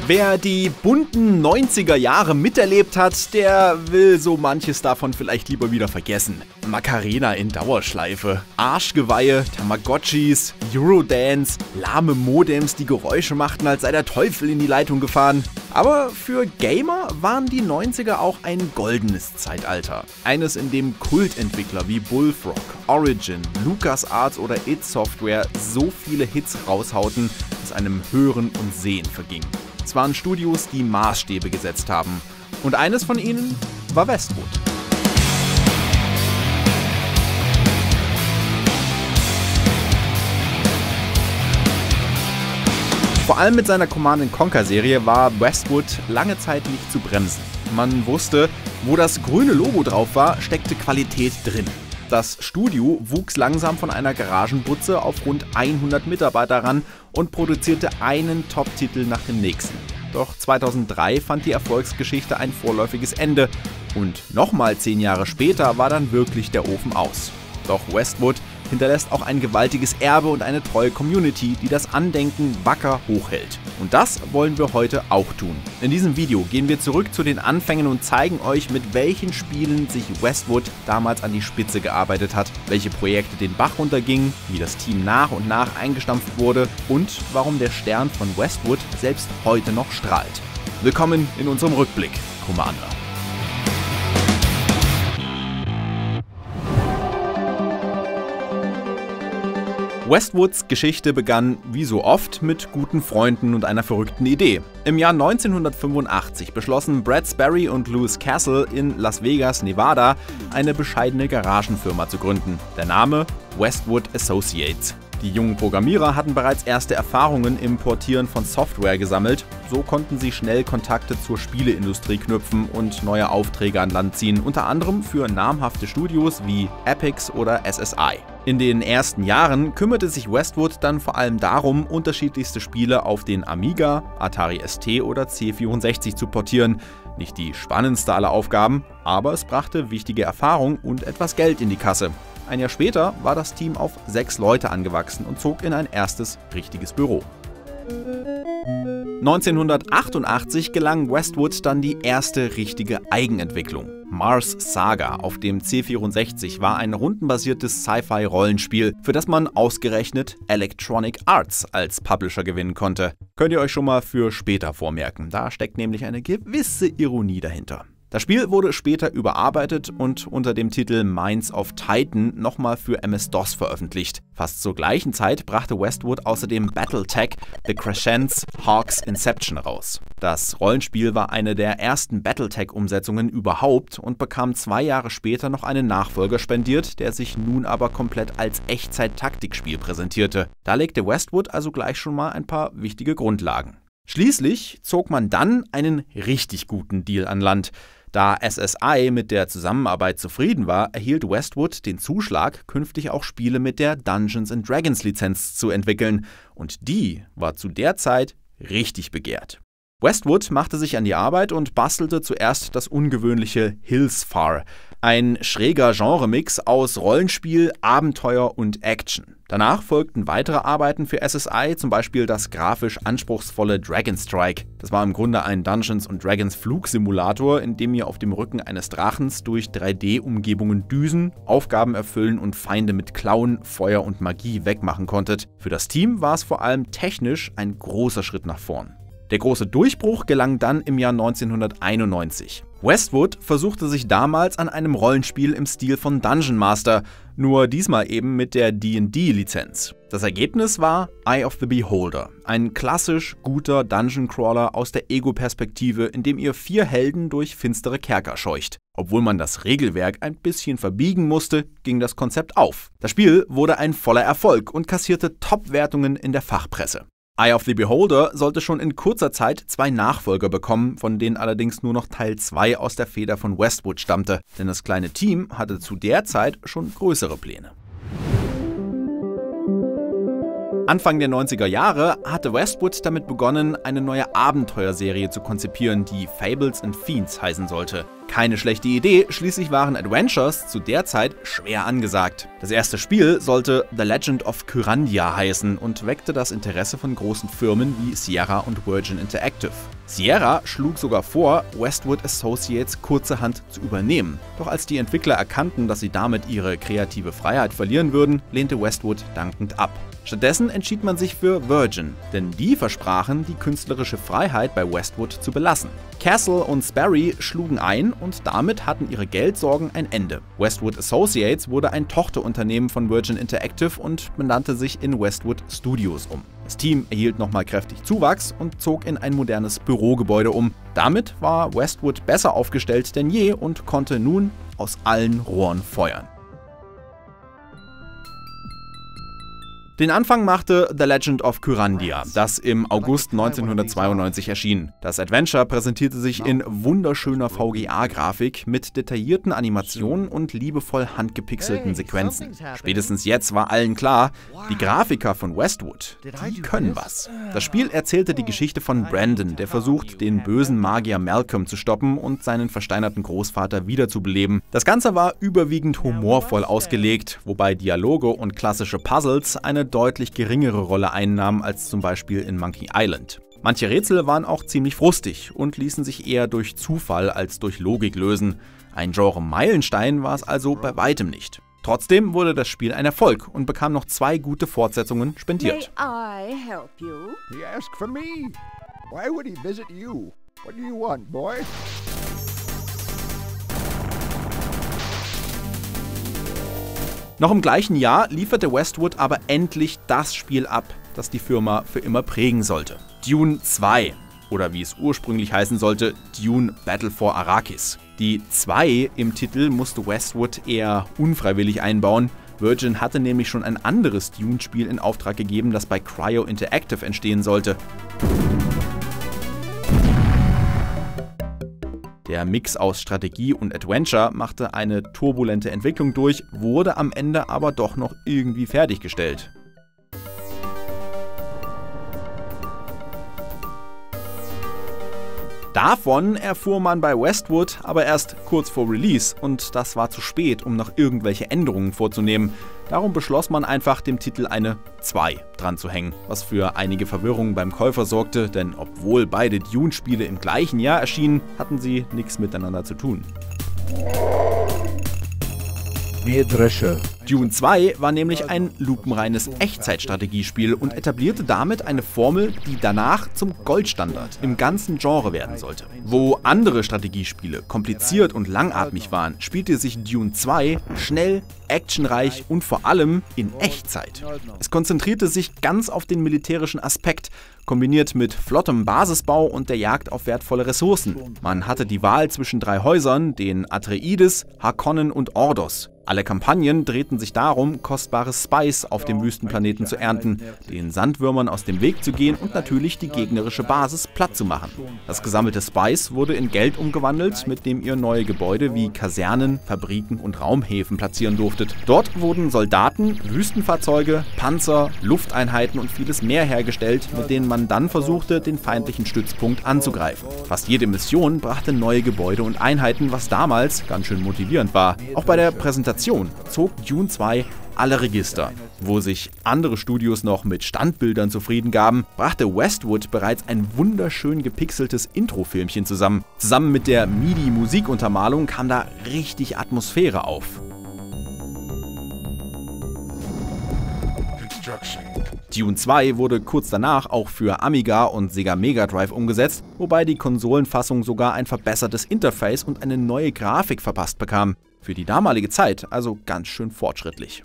Wer die bunten 90er Jahre miterlebt hat, der will so manches davon vielleicht lieber wieder vergessen. Macarena in Dauerschleife, Arschgeweihe, Tamagotchis, Eurodance, lahme Modems, die Geräusche machten, als sei der Teufel in die Leitung gefahren. Aber für Gamer waren die 90er auch ein goldenes Zeitalter. Eines, in dem Kultentwickler wie Bullfrog, Origin, LucasArts oder id Software so viele Hits raushauten, dass einem Hören und Sehen verging. Es waren Studios, die Maßstäbe gesetzt haben. Und eines von ihnen war Westwood. Vor allem mit seiner Command & Conquer-Serie war Westwood lange Zeit nicht zu bremsen. Man wusste, wo das grüne Logo drauf war, steckte Qualität drin. Das Studio wuchs langsam von einer Garagenbutze auf rund 100 Mitarbeiter ran und produzierte einen Top-Titel nach dem nächsten. Doch 2003 fand die Erfolgsgeschichte ein vorläufiges Ende und nochmal 10 Jahre später war dann wirklich der Ofen aus. Doch Westwood hinterlässt auch ein gewaltiges Erbe und eine treue Community, die das Andenken wacker hochhält. Und das wollen wir heute auch tun. In diesem Video gehen wir zurück zu den Anfängen und zeigen euch, mit welchen Spielen sich Westwood damals an die Spitze gearbeitet hat, welche Projekte den Bach runtergingen, wie das Team nach und nach eingestampft wurde und warum der Stern von Westwood selbst heute noch strahlt. Willkommen in unserem Rückblick, Commander. Westwoods Geschichte begann, wie so oft, mit guten Freunden und einer verrückten Idee. Im Jahr 1985 beschlossen Brad Sperry und Louis Castle in Las Vegas, Nevada, eine bescheidene Garagenfirma zu gründen. Der Name Westwood Associates. Die jungen Programmierer hatten bereits erste Erfahrungen im Portieren von Software gesammelt, so konnten sie schnell Kontakte zur Spieleindustrie knüpfen und neue Aufträge an Land ziehen, unter anderem für namhafte Studios wie Epyx oder SSI. In den ersten Jahren kümmerte sich Westwood dann vor allem darum, unterschiedlichste Spiele auf den Amiga, Atari ST oder C64 zu portieren. Nicht die spannendste aller Aufgaben, aber es brachte wichtige Erfahrung und etwas Geld in die Kasse. Ein Jahr später war das Team auf 6 Leute angewachsen und zog in ein erstes richtiges Büro. 1988 gelang Westwood dann die erste richtige Eigenentwicklung. Mars Saga auf dem C64 war ein rundenbasiertes Sci-Fi-Rollenspiel, für das man ausgerechnet Electronic Arts als Publisher gewinnen konnte. Könnt ihr euch schon mal für später vormerken, da steckt nämlich eine gewisse Ironie dahinter. Das Spiel wurde später überarbeitet und unter dem Titel Minds of Titan nochmal für MS-DOS veröffentlicht. Fast zur gleichen Zeit brachte Westwood außerdem Battletech The Crescents Hawks Inception raus. Das Rollenspiel war eine der ersten Battletech-Umsetzungen überhaupt und bekam 2 Jahre später noch einen Nachfolger spendiert, der sich nun aber komplett als Echtzeit-Taktikspiel präsentierte. Da legte Westwood also gleich schon mal ein paar wichtige Grundlagen. Schließlich zog man dann einen richtig guten Deal an Land. Da SSI mit der Zusammenarbeit zufrieden war, erhielt Westwood den Zuschlag, künftig auch Spiele mit der Dungeons & Dragons Lizenz zu entwickeln. Und die war zu der Zeit richtig begehrt. Westwood machte sich an die Arbeit und bastelte zuerst das ungewöhnliche Hillsfar, ein schräger Genremix aus Rollenspiel, Abenteuer und Action. Danach folgten weitere Arbeiten für SSI, zum Beispiel das grafisch anspruchsvolle Dragonstrike. Das war im Grunde ein Dungeons & Dragons Flugsimulator, in dem ihr auf dem Rücken eines Drachens durch 3D-Umgebungen düsen, Aufgaben erfüllen und Feinde mit Klauen, Feuer und Magie wegmachen konntet. Für das Team war es vor allem technisch ein großer Schritt nach vorn. Der große Durchbruch gelang dann im Jahr 1991. Westwood versuchte sich damals an einem Rollenspiel im Stil von Dungeon Master, nur diesmal eben mit der D&D-Lizenz. Das Ergebnis war Eye of the Beholder, ein klassisch guter Dungeon-Crawler aus der Ego-Perspektive, in dem ihr 4 Helden durch finstere Kerker scheucht. Obwohl man das Regelwerk ein bisschen verbiegen musste, ging das Konzept auf. Das Spiel wurde ein voller Erfolg und kassierte Top-Wertungen in der Fachpresse. Eye of the Beholder sollte schon in kurzer Zeit 2 Nachfolger bekommen, von denen allerdings nur noch Teil 2 aus der Feder von Westwood stammte, denn das kleine Team hatte zu der Zeit schon größere Pläne. Anfang der 90er Jahre hatte Westwood damit begonnen, eine neue Abenteuerserie zu konzipieren, die Fables and Fiends heißen sollte. Keine schlechte Idee, schließlich waren Adventures zu der Zeit schwer angesagt. Das erste Spiel sollte The Legend of Kyrandia heißen und weckte das Interesse von großen Firmen wie Sierra und Virgin Interactive. Sierra schlug sogar vor, Westwood Associates kurzerhand zu übernehmen. Doch als die Entwickler erkannten, dass sie damit ihre kreative Freiheit verlieren würden, lehnte Westwood dankend ab. Stattdessen entschied man sich für Virgin, denn die versprachen, die künstlerische Freiheit bei Westwood zu belassen. Castle und Sperry schlugen ein und damit hatten ihre Geldsorgen ein Ende. Westwood Associates wurde ein Tochterunternehmen von Virgin Interactive und benannte sich in Westwood Studios um. Das Team erhielt nochmal kräftig Zuwachs und zog in ein modernes Bürogebäude um. Damit war Westwood besser aufgestellt denn je und konnte nun aus allen Rohren feuern. Den Anfang machte The Legend of Kyrandia, das im August 1992 erschien. Das Adventure präsentierte sich in wunderschöner VGA-Grafik mit detaillierten Animationen und liebevoll handgepixelten Sequenzen. Spätestens jetzt war allen klar, die Grafiker von Westwood, die können was. Das Spiel erzählte die Geschichte von Brandon, der versucht, den bösen Magier Malcolm zu stoppen und seinen versteinerten Großvater wiederzubeleben. Das Ganze war überwiegend humorvoll ausgelegt, wobei Dialoge und klassische Puzzles eine deutlich geringere Rolle einnahmen als zum Beispiel in Monkey Island. Manche Rätsel waren auch ziemlich frustig und ließen sich eher durch Zufall als durch Logik lösen. Ein Genre-Meilenstein war es also bei weitem nicht. Trotzdem wurde das Spiel ein Erfolg und bekam noch 2 gute Fortsetzungen spendiert. May I help you? He asked for me. Why would he visit you? What do you want, boy? Noch im gleichen Jahr lieferte Westwood aber endlich das Spiel ab, das die Firma für immer prägen sollte. Dune 2, oder wie es ursprünglich heißen sollte, Dune Battle for Arrakis. Die 2 im Titel musste Westwood eher unfreiwillig einbauen. Virgin hatte nämlich schon ein anderes Dune-Spiel in Auftrag gegeben, das bei Cryo Interactive entstehen sollte. Der Mix aus Strategie und Adventure machte eine turbulente Entwicklung durch, wurde am Ende aber doch noch irgendwie fertiggestellt. Davon erfuhr man bei Westwood aber erst kurz vor Release und das war zu spät, um noch irgendwelche Änderungen vorzunehmen. Darum beschloss man einfach, dem Titel eine 2 dran zu hängen, was für einige Verwirrung beim Käufer sorgte, denn obwohl beide Dune-Spiele im gleichen Jahr erschienen, hatten sie nichts miteinander zu tun. Dune 2 war nämlich ein lupenreines Echtzeitstrategiespiel und etablierte damit eine Formel, die danach zum Goldstandard im ganzen Genre werden sollte. Wo andere Strategiespiele kompliziert und langatmig waren, spielte sich Dune 2 schnell, actionreich und vor allem in Echtzeit. Es konzentrierte sich ganz auf den militärischen Aspekt, kombiniert mit flottem Basisbau und der Jagd auf wertvolle Ressourcen. Man hatte die Wahl zwischen 3 Häusern, den Atreides, Harkonnen und Ordos. Alle Kampagnen drehten sich darum, kostbare Spice auf dem Wüstenplaneten zu ernten, den Sandwürmern aus dem Weg zu gehen und natürlich die gegnerische Basis platt zu machen. Das gesammelte Spice wurde in Geld umgewandelt, mit dem ihr neue Gebäude wie Kasernen, Fabriken und Raumhäfen platzieren durftet. Dort wurden Soldaten, Wüstenfahrzeuge, Panzer, Lufteinheiten und vieles mehr hergestellt, mit denen man dann versuchte, den feindlichen Stützpunkt anzugreifen. Fast jede Mission brachte neue Gebäude und Einheiten, was damals ganz schön motivierend war. Auch bei der Präsentation zog Dune 2 alle Register. Wo sich andere Studios noch mit Standbildern zufrieden gaben, brachte Westwood bereits ein wunderschön gepixeltes Intro-Filmchen zusammen. Zusammen mit der MIDI-Musikuntermalung kam da richtig Atmosphäre auf. Dune 2 wurde kurz danach auch für Amiga und Sega Mega Drive umgesetzt, wobei die Konsolenfassung sogar ein verbessertes Interface und eine neue Grafik verpasst bekam. Für die damalige Zeit also ganz schön fortschrittlich.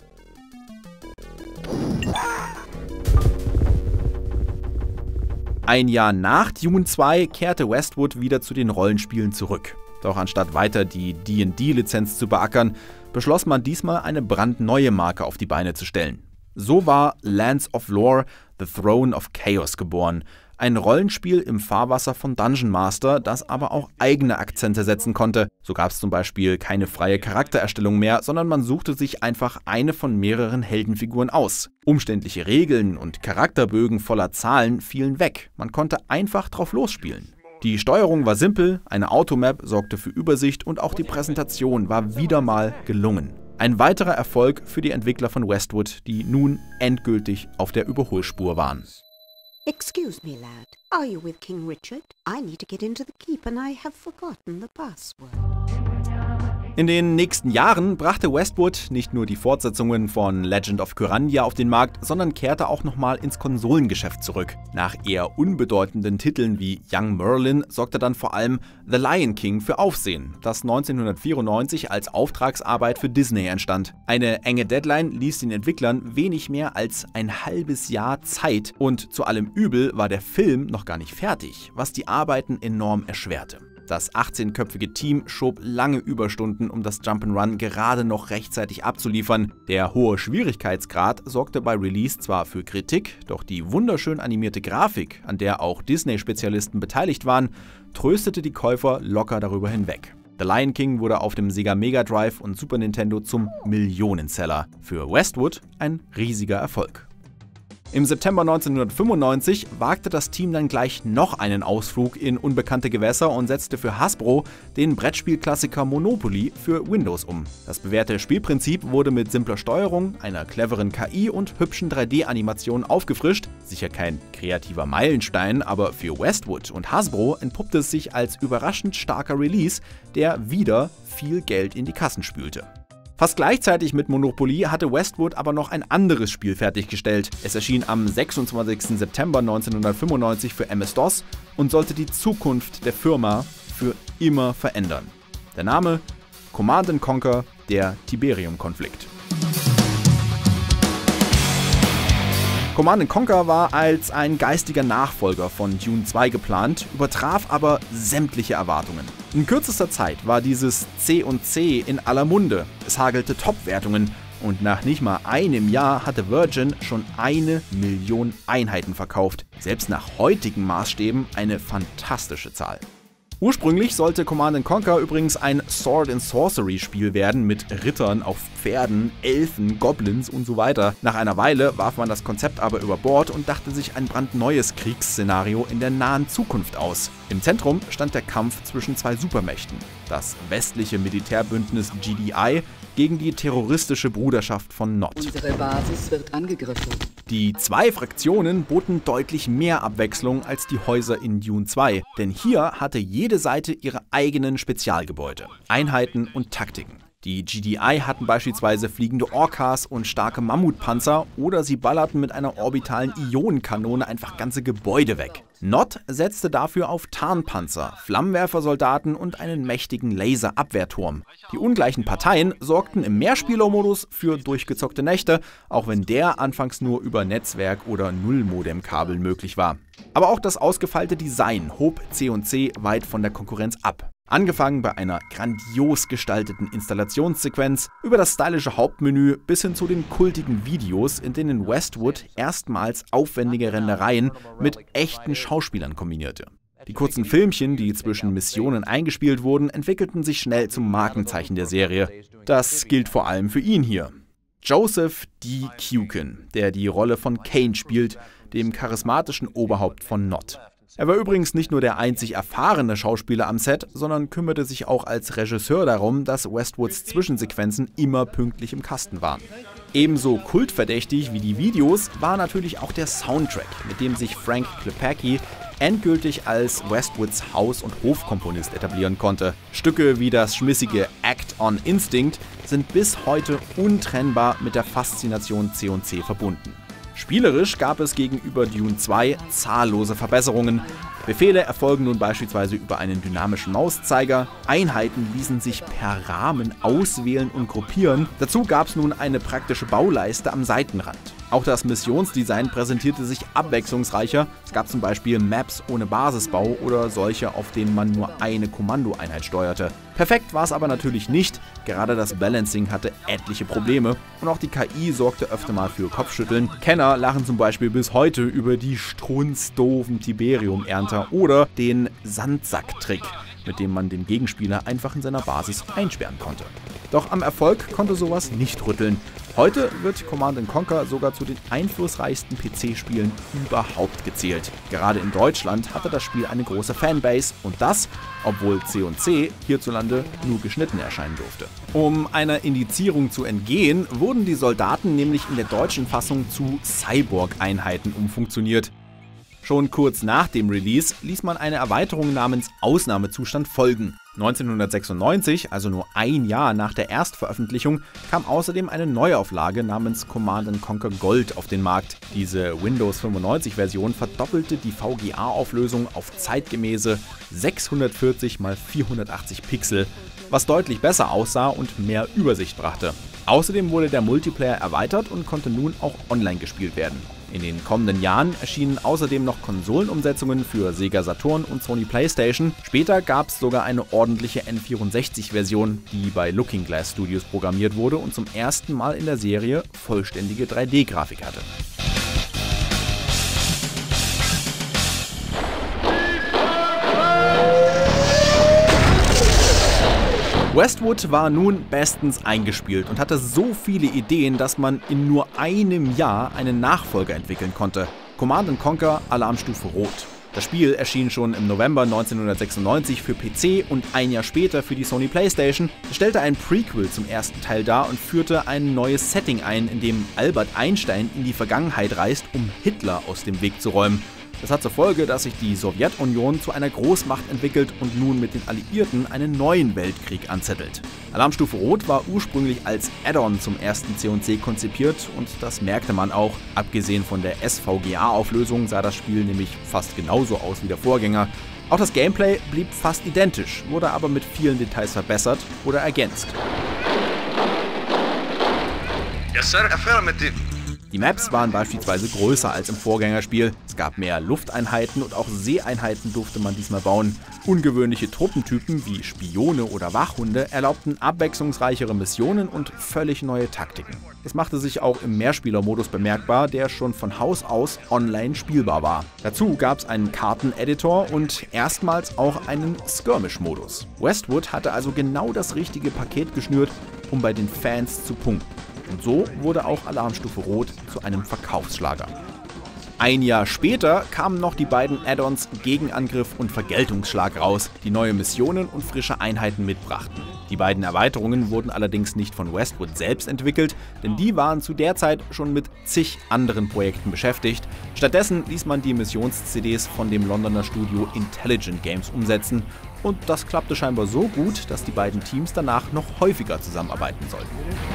Ein Jahr nach Dune 2 kehrte Westwood wieder zu den Rollenspielen zurück. Doch anstatt weiter die D&D-Lizenz zu beackern, beschloss man diesmal eine brandneue Marke auf die Beine zu stellen. So war Lands of Lore: The Throne of Chaos geboren, Ein Rollenspiel im Fahrwasser von Dungeon Master, das aber auch eigene Akzente setzen konnte. So gab es zum Beispiel keine freie Charaktererstellung mehr, sondern man suchte sich einfach eine von mehreren Heldenfiguren aus. Umständliche Regeln und Charakterbögen voller Zahlen fielen weg. Man konnte einfach drauf losspielen. Die Steuerung war simpel, eine Automap sorgte für Übersicht und auch die Präsentation war wieder mal gelungen. Ein weiterer Erfolg für die Entwickler von Westwood, die nun endgültig auf der Überholspur waren. Excuse me, lad. Are you with King Richard? I need to get into the keep and I have forgotten the password. In den nächsten Jahren brachte Westwood nicht nur die Fortsetzungen von Legend of Kyrandia auf den Markt, sondern kehrte auch nochmal ins Konsolengeschäft zurück. Nach eher unbedeutenden Titeln wie Young Merlin sorgte dann vor allem The Lion King für Aufsehen, das 1994 als Auftragsarbeit für Disney entstand. Eine enge Deadline ließ den Entwicklern wenig mehr als ein halbes Jahr Zeit und zu allem Übel war der Film noch gar nicht fertig, was die Arbeiten enorm erschwerte. Das 18-köpfige Team schob lange Überstunden, um das Jump'n'Run gerade noch rechtzeitig abzuliefern. Der hohe Schwierigkeitsgrad sorgte bei Release zwar für Kritik, doch die wunderschön animierte Grafik, an der auch Disney-Spezialisten beteiligt waren, tröstete die Käufer locker darüber hinweg. The Lion King wurde auf dem Sega Mega Drive und Super Nintendo zum Millionenseller. Für Westwood ein riesiger Erfolg. Im September 1995 wagte das Team dann gleich noch einen Ausflug in unbekannte Gewässer und setzte für Hasbro den Brettspielklassiker Monopoly für Windows um. Das bewährte Spielprinzip wurde mit simpler Steuerung, einer cleveren KI und hübschen 3D-Animationen aufgefrischt. Sicher kein kreativer Meilenstein, aber für Westwood und Hasbro entpuppte es sich als überraschend starker Release, der wieder viel Geld in die Kassen spülte. Fast gleichzeitig mit Monopoly hatte Westwood aber noch ein anderes Spiel fertiggestellt. Es erschien am 26. September 1995 für MS-DOS und sollte die Zukunft der Firma für immer verändern. Der Name: Command & Conquer, der Tiberium-Konflikt. Command & Conquer war als ein geistiger Nachfolger von Dune 2 geplant, übertraf aber sämtliche Erwartungen. In kürzester Zeit war dieses C&C in aller Munde, es hagelte Top-Wertungen und nach nicht mal einem Jahr hatte Virgin schon 1 Million Einheiten verkauft. Selbst nach heutigen Maßstäben eine fantastische Zahl. Ursprünglich sollte Command & Conquer übrigens ein Sword-and-Sorcery-Spiel werden mit Rittern auf Pferden, Elfen, Goblins und so weiter. Nach einer Weile warf man das Konzept aber über Bord und dachte sich ein brandneues Kriegsszenario in der nahen Zukunft aus. Im Zentrum stand der Kampf zwischen zwei Supermächten, das westliche Militärbündnis GDI gegen die terroristische Bruderschaft von Nod. Unsere Basis wird angegriffen. Die zwei Fraktionen boten deutlich mehr Abwechslung als die Häuser in Dune 2, denn hier hatte jede Seite ihre eigenen Spezialgebäude, Einheiten und Taktiken. Die GDI hatten beispielsweise fliegende Orcas und starke Mammutpanzer oder sie ballerten mit einer orbitalen Ionenkanone einfach ganze Gebäude weg. Nod setzte dafür auf Tarnpanzer, Flammenwerfersoldaten und einen mächtigen Laserabwehrturm. Die ungleichen Parteien sorgten im Mehrspielermodus für durchgezockte Nächte, auch wenn der anfangs nur über Netzwerk- oder Nullmodemkabel möglich war. Aber auch das ausgefeilte Design hob C&C weit von der Konkurrenz ab. Angefangen bei einer grandios gestalteten Installationssequenz, über das stylische Hauptmenü bis hin zu den kultigen Videos, in denen Westwood erstmals aufwendige Rendereien mit echten Schauspielern kombinierte. Die kurzen Filmchen, die zwischen Missionen eingespielt wurden, entwickelten sich schnell zum Markenzeichen der Serie. Das gilt vor allem für ihn hier. Joseph D. Kukin, der die Rolle von Kane spielt, dem charismatischen Oberhaupt von Nod. Er war übrigens nicht nur der einzig erfahrene Schauspieler am Set, sondern kümmerte sich auch als Regisseur darum, dass Westwoods Zwischensequenzen immer pünktlich im Kasten waren. Ebenso kultverdächtig wie die Videos war natürlich auch der Soundtrack, mit dem sich Frank Klepacki endgültig als Westwoods Haus- und Hofkomponist etablieren konnte. Stücke wie das schmissige Act on Instinct sind bis heute untrennbar mit der Faszination C&C verbunden. Spielerisch gab es gegenüber Dune 2 zahllose Verbesserungen. Befehle erfolgen nun beispielsweise über einen dynamischen Mauszeiger, Einheiten ließen sich per Rahmen auswählen und gruppieren, dazu gab es nun eine praktische Bauleiste am Seitenrand. Auch das Missionsdesign präsentierte sich abwechslungsreicher, es gab zum Beispiel Maps ohne Basisbau oder solche, auf denen man nur eine Kommandoeinheit steuerte. Perfekt war es aber natürlich nicht, gerade das Balancing hatte etliche Probleme und auch die KI sorgte öfter mal für Kopfschütteln. Kenner lachen zum Beispiel bis heute über die strunzdoofen Tiberium-Ernter oder den Sandsack-Trick, mit dem man den Gegenspieler einfach in seiner Basis einsperren konnte. Doch am Erfolg konnte sowas nicht rütteln. Heute wird Command & Conquer sogar zu den einflussreichsten PC-Spielen überhaupt gezählt. Gerade in Deutschland hatte das Spiel eine große Fanbase und das, obwohl C&C hierzulande nur geschnitten erscheinen durfte. Um einer Indizierung zu entgehen, wurden die Soldaten nämlich in der deutschen Fassung zu Cyborg-Einheiten umfunktioniert. Schon kurz nach dem Release ließ man eine Erweiterung namens Ausnahmezustand folgen. 1996, also nur ein Jahr nach der Erstveröffentlichung, kam außerdem eine Neuauflage namens Command & Conquer Gold auf den Markt. Diese Windows 95-Version verdoppelte die VGA-Auflösung auf zeitgemäße 640 x 480 Pixel, was deutlich besser aussah und mehr Übersicht brachte. Außerdem wurde der Multiplayer erweitert und konnte nun auch online gespielt werden. In den kommenden Jahren erschienen außerdem noch Konsolenumsetzungen für Sega Saturn und Sony PlayStation. Später gab es sogar eine ordentliche N64-Version, die bei Looking Glass Studios programmiert wurde und zum ersten Mal in der Serie vollständige 3D-Grafik hatte. Westwood war nun bestens eingespielt und hatte so viele Ideen, dass man in nur einem Jahr einen Nachfolger entwickeln konnte. Command & Conquer Alarmstufe Rot. Das Spiel erschien schon im November 1996 für PC und ein Jahr später für die Sony PlayStation. Es stellte ein Prequel zum ersten Teil dar und führte ein neues Setting ein, in dem Albert Einstein in die Vergangenheit reist, um Hitler aus dem Weg zu räumen. Das hat zur Folge, dass sich die Sowjetunion zu einer Großmacht entwickelt und nun mit den Alliierten einen neuen Weltkrieg anzettelt. Alarmstufe Rot war ursprünglich als Add-on zum ersten C&C konzipiert und das merkte man auch. Abgesehen von der SVGA-Auflösung sah das Spiel nämlich fast genauso aus wie der Vorgänger. Auch das Gameplay blieb fast identisch, wurde aber mit vielen Details verbessert oder ergänzt. Yes, sir. Affirmative. Die Maps waren beispielsweise größer als im Vorgängerspiel, es gab mehr Lufteinheiten und auch Seeeinheiten durfte man diesmal bauen. Ungewöhnliche Truppentypen wie Spione oder Wachhunde erlaubten abwechslungsreichere Missionen und völlig neue Taktiken. Es machte sich auch im Mehrspielermodus bemerkbar, der schon von Haus aus online spielbar war. Dazu gab es einen Karteneditor und erstmals auch einen Skirmish-Modus. Westwood hatte also genau das richtige Paket geschnürt, um bei den Fans zu punkten. Und so wurde auch Alarmstufe Rot zu einem Verkaufsschlager. Ein Jahr später kamen noch die beiden Add-ons Gegenangriff und Vergeltungsschlag raus, die neue Missionen und frische Einheiten mitbrachten. Die beiden Erweiterungen wurden allerdings nicht von Westwood selbst entwickelt, denn die waren zu der Zeit schon mit zig anderen Projekten beschäftigt. Stattdessen ließ man die Missions-CDs von dem Londoner Studio Intelligent Games umsetzen und das klappte scheinbar so gut, dass die beiden Teams danach noch häufiger zusammenarbeiten sollten.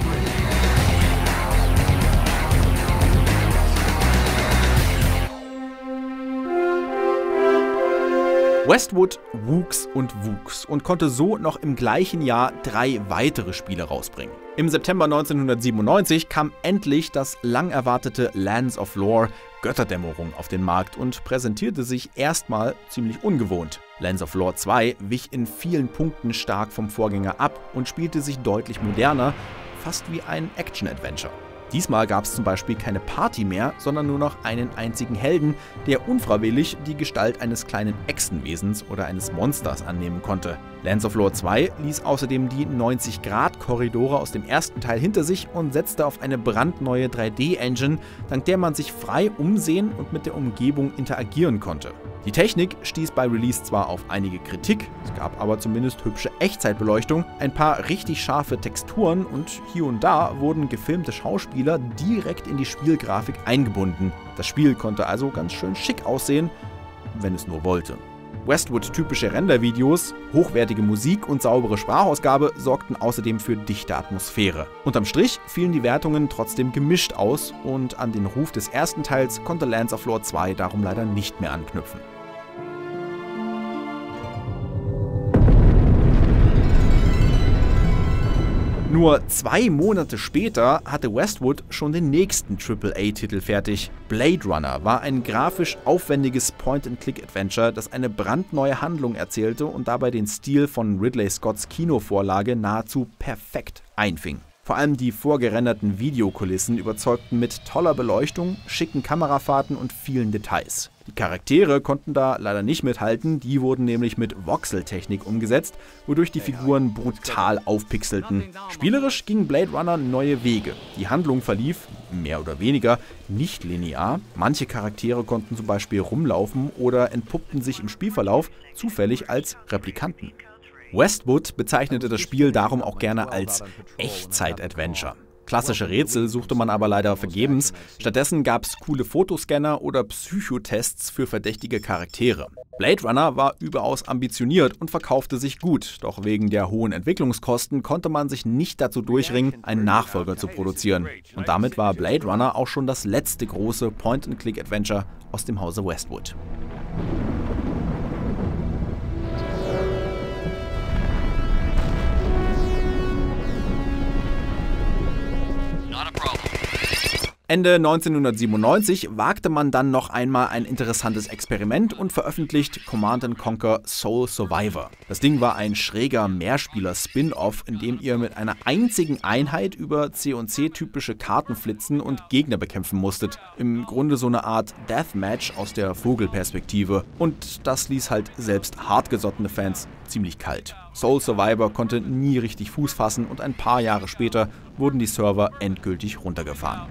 Westwood wuchs und konnte so noch im gleichen Jahr 3 weitere Spiele rausbringen. Im September 1997 kam endlich das lang erwartete Lands of Lore Götterdämmerung auf den Markt und präsentierte sich erstmal ziemlich ungewohnt. Lands of Lore 2 wich in vielen Punkten stark vom Vorgänger ab und spielte sich deutlich moderner, fast wie ein Action-Adventure. Diesmal gab es zum Beispiel keine Party mehr, sondern nur noch einen einzigen Helden, der unfreiwillig die Gestalt eines kleinen Echsenwesens oder eines Monsters annehmen konnte. Lands of Lore 2 ließ außerdem die 90-Grad-Korridore aus dem ersten Teil hinter sich und setzte auf eine brandneue 3D-Engine, dank der man sich frei umsehen und mit der Umgebung interagieren konnte. Die Technik stieß bei Release zwar auf einige Kritik, es gab aber zumindest hübsche Echtzeitbeleuchtung, ein paar richtig scharfe Texturen und hier und da wurden gefilmte Schauspieler direkt in die Spielgrafik eingebunden. Das Spiel konnte also ganz schön schick aussehen, wenn es nur wollte. Westwood-typische Rendervideos, hochwertige Musik und saubere Sprachausgabe sorgten außerdem für dichte Atmosphäre. Unterm Strich fielen die Wertungen trotzdem gemischt aus und an den Ruf des ersten Teils konnte Lands of Lore 2 darum leider nicht mehr anknüpfen. Nur 2 Monate später hatte Westwood schon den nächsten AAA-Titel fertig. Blade Runner war ein grafisch aufwendiges Point-and-Click-Adventure, das eine brandneue Handlung erzählte und dabei den Stil von Ridley Scotts Kinovorlage nahezu perfekt einfing. Vor allem die vorgerenderten Videokulissen überzeugten mit toller Beleuchtung, schicken Kamerafahrten und vielen Details. Die Charaktere konnten da leider nicht mithalten, die wurden nämlich mit Voxel-Technik umgesetzt, wodurch die Figuren brutal aufpixelten. Spielerisch ging Blade Runner neue Wege. Die Handlung verlief, mehr oder weniger, nicht linear. Manche Charaktere konnten zum Beispiel rumlaufen oder entpuppten sich im Spielverlauf zufällig als Replikanten. Westwood bezeichnete das Spiel darum auch gerne als Echtzeit-Adventure. Klassische Rätsel suchte man aber leider vergebens. Stattdessen gab es coole Fotoscanner oder Psychotests für verdächtige Charaktere. Blade Runner war überaus ambitioniert und verkaufte sich gut, doch wegen der hohen Entwicklungskosten konnte man sich nicht dazu durchringen, einen Nachfolger zu produzieren. Und damit war Blade Runner auch schon das letzte große Point-and-Click-Adventure aus dem Hause Westwood. Ende 1997 wagte man dann noch einmal ein interessantes Experiment und veröffentlicht Command & Conquer Soul Survivor. Das Ding war ein schräger Mehrspieler-Spin-Off, in dem ihr mit einer einzigen Einheit über C&C-typische Karten flitzen und Gegner bekämpfen musstet. Im Grunde so eine Art Deathmatch aus der Vogelperspektive. Und das ließ halt selbst hartgesottene Fans ziemlich kalt. Soul Survivor konnte nie richtig Fuß fassen und ein paar Jahre später wurden die Server endgültig runtergefahren.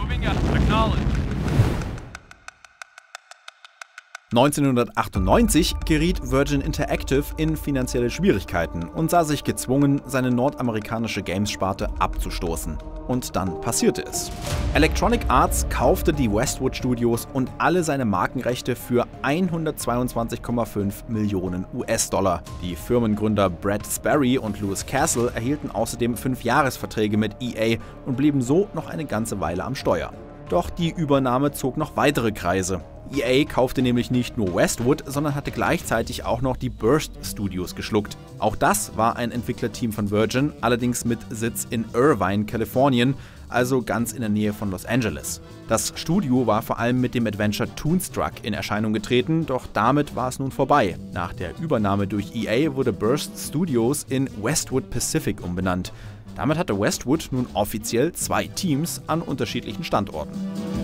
1998 geriet Virgin Interactive in finanzielle Schwierigkeiten und sah sich gezwungen, seine nordamerikanische Games-Sparte abzustoßen. Und dann passierte es. Electronic Arts kaufte die Westwood Studios und alle seine Markenrechte für 122,5 Millionen US-Dollar. Die Firmengründer Brad Sperry und Louis Castle erhielten außerdem 5-Jahresverträge mit EA und blieben so noch eine ganze Weile am Steuer. Doch die Übernahme zog noch weitere Kreise. EA kaufte nämlich nicht nur Westwood, sondern hatte gleichzeitig auch noch die Burst Studios geschluckt. Auch das war ein Entwicklerteam von Virgin, allerdings mit Sitz in Irvine, Kalifornien, also ganz in der Nähe von Los Angeles. Das Studio war vor allem mit dem Adventure Toonstruck in Erscheinung getreten, doch damit war es nun vorbei. Nach der Übernahme durch EA wurde Burst Studios in Westwood Pacific umbenannt. Damit hatte Westwood nun offiziell 2 Teams an unterschiedlichen Standorten.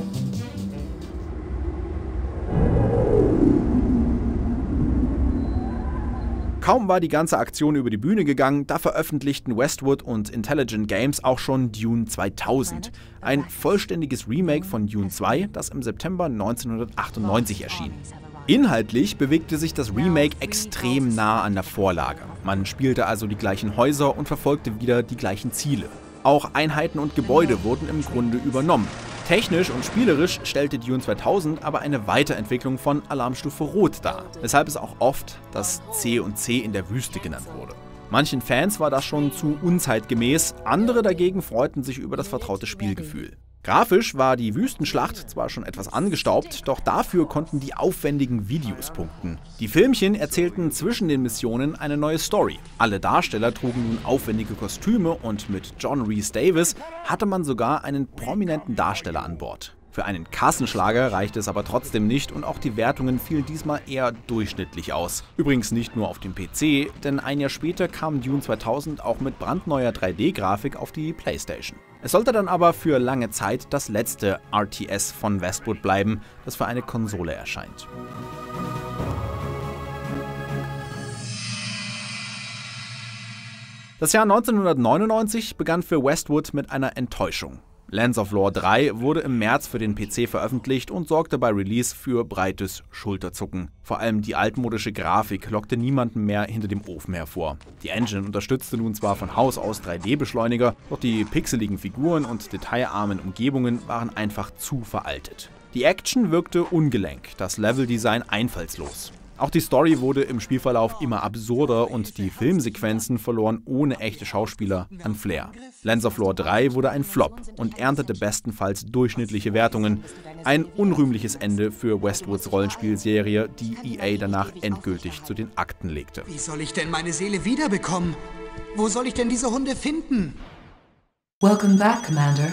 Kaum war die ganze Aktion über die Bühne gegangen, da veröffentlichten Westwood und Intelligent Games auch schon Dune 2000, ein vollständiges Remake von Dune 2, das im September 1998 erschien. Inhaltlich bewegte sich das Remake extrem nah an der Vorlage. Man spielte also die gleichen Häuser und verfolgte wieder die gleichen Ziele. Auch Einheiten und Gebäude wurden im Grunde übernommen. Technisch und spielerisch stellte Dune 2000 aber eine Weiterentwicklung von Alarmstufe Rot dar, weshalb es auch oft das C&C in der Wüste genannt wurde. Manchen Fans war das schon zu unzeitgemäß, andere dagegen freuten sich über das vertraute Spielgefühl. Grafisch war die Wüstenschlacht zwar schon etwas angestaubt, doch dafür konnten die aufwendigen Videos punkten. Die Filmchen erzählten zwischen den Missionen eine neue Story. Alle Darsteller trugen nun aufwendige Kostüme und mit John Rhys Davies hatte man sogar einen prominenten Darsteller an Bord. Für einen Kassenschlager reichte es aber trotzdem nicht und auch die Wertungen fielen diesmal eher durchschnittlich aus. Übrigens nicht nur auf dem PC, denn ein Jahr später kam Dune 2000 auch mit brandneuer 3D-Grafik auf die PlayStation. Es sollte dann aber für lange Zeit das letzte RTS von Westwood bleiben, das für eine Konsole erscheint. Das Jahr 1999 begann für Westwood mit einer Enttäuschung. Lands of Lore 3 wurde im März für den PC veröffentlicht und sorgte bei Release für breites Schulterzucken. Vor allem die altmodische Grafik lockte niemanden mehr hinter dem Ofen hervor. Die Engine unterstützte nun zwar von Haus aus 3D-Beschleuniger, doch die pixeligen Figuren und detailarmen Umgebungen waren einfach zu veraltet. Die Action wirkte ungelenk, das Leveldesign einfallslos. Auch die Story wurde im Spielverlauf immer absurder und die Filmsequenzen verloren ohne echte Schauspieler an Flair. Lands of Lore 3 wurde ein Flop und erntete bestenfalls durchschnittliche Wertungen. Ein unrühmliches Ende für Westwoods Rollenspielserie, die EA danach endgültig zu den Akten legte. Wie soll ich denn meine Seele wiederbekommen? Wo soll ich denn diese Hunde finden? Welcome back, Commander.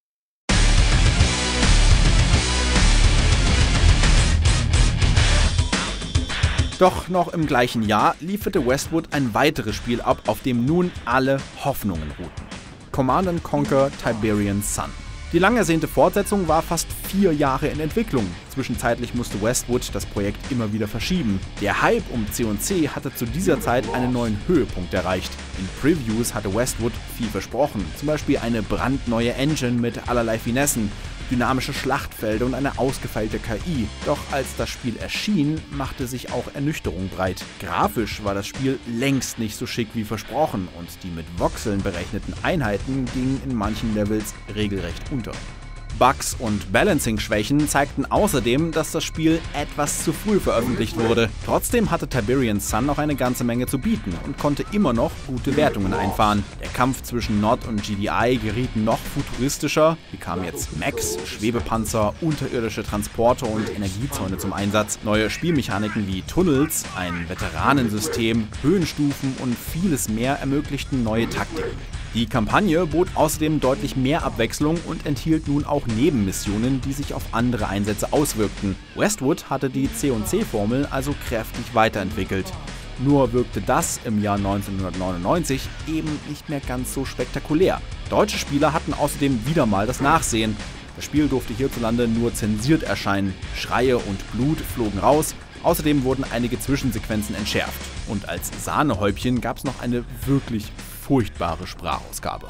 Doch noch im gleichen Jahr lieferte Westwood ein weiteres Spiel ab, auf dem nun alle Hoffnungen ruhten: Command & Conquer: Tiberian Sun. Die lang ersehnte Fortsetzung war fast 4 Jahre in Entwicklung. Zwischenzeitlich musste Westwood das Projekt immer wieder verschieben. Der Hype um C&C hatte zu dieser Zeit einen neuen Höhepunkt erreicht. In Previews hatte Westwood viel versprochen, zum Beispiel eine brandneue Engine mit allerlei Finessen, dynamische Schlachtfelder und eine ausgefeilte KI. Doch als das Spiel erschien, machte sich auch Ernüchterung breit. Grafisch war das Spiel längst nicht so schick wie versprochen und die mit Voxeln berechneten Einheiten gingen in manchen Levels regelrecht unter. Bugs und Balancing-Schwächen zeigten außerdem, dass das Spiel etwas zu früh veröffentlicht wurde. Trotzdem hatte Tiberian Sun noch eine ganze Menge zu bieten und konnte immer noch gute Wertungen einfahren. Der Kampf zwischen Nod und GDI geriet noch futuristischer, hier kamen jetzt Mechs, Schwebepanzer, unterirdische Transporter und Energiezäune zum Einsatz. Neue Spielmechaniken wie Tunnels, ein Veteranensystem, Höhenstufen und vieles mehr ermöglichten neue Taktiken. Die Kampagne bot außerdem deutlich mehr Abwechslung und enthielt nun auch Nebenmissionen, die sich auf andere Einsätze auswirkten. Westwood hatte die C&C-Formel also kräftig weiterentwickelt. Nur wirkte das im Jahr 1999 eben nicht mehr ganz so spektakulär. Deutsche Spieler hatten außerdem wieder mal das Nachsehen. Das Spiel durfte hierzulande nur zensiert erscheinen. Schreie und Blut flogen raus. Außerdem wurden einige Zwischensequenzen entschärft. Und als Sahnehäubchen gab es noch eine wirklich furchtbare Sprachausgabe.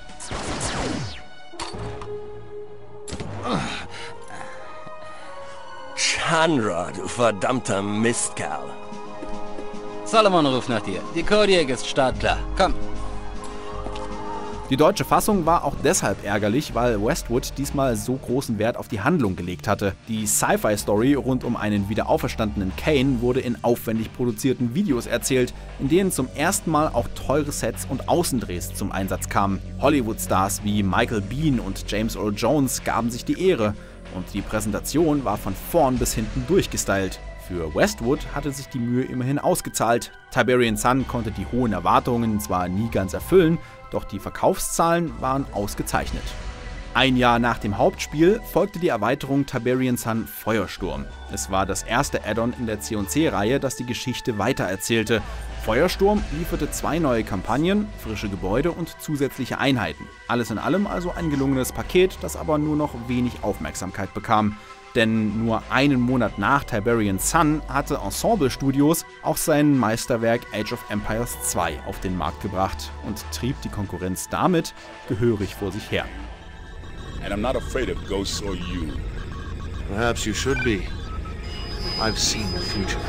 Chandra, du verdammter Mistkerl. Solomon ruft nach dir. Die Kodiak ist startklar. Komm. Die deutsche Fassung war auch deshalb ärgerlich, weil Westwood diesmal so großen Wert auf die Handlung gelegt hatte. Die Sci-Fi-Story rund um einen wiederauferstandenen Kane wurde in aufwendig produzierten Videos erzählt, in denen zum ersten Mal auch teure Sets und Außendrehs zum Einsatz kamen. Hollywood-Stars wie Michael Biehn und James Earl Jones gaben sich die Ehre und die Präsentation war von vorn bis hinten durchgestylt. Für Westwood hatte sich die Mühe immerhin ausgezahlt. Tiberian Sun konnte die hohen Erwartungen zwar nie ganz erfüllen, doch die Verkaufszahlen waren ausgezeichnet. Ein Jahr nach dem Hauptspiel folgte die Erweiterung Tiberian Sun Feuersturm. Es war das erste Add-on in der C&C-Reihe, das die Geschichte weitererzählte. Feuersturm lieferte 2 neue Kampagnen, frische Gebäude und zusätzliche Einheiten. Alles in allem also ein gelungenes Paket, das aber nur noch wenig Aufmerksamkeit bekam. Denn nur einen Monat nach Tiberian Sun hatte Ensemble Studios auch sein Meisterwerk Age of Empires 2 auf den Markt gebracht und trieb die Konkurrenz damit gehörig vor sich her. And I'm not afraid of ghosts or you. Perhaps you should be. I've seen the future.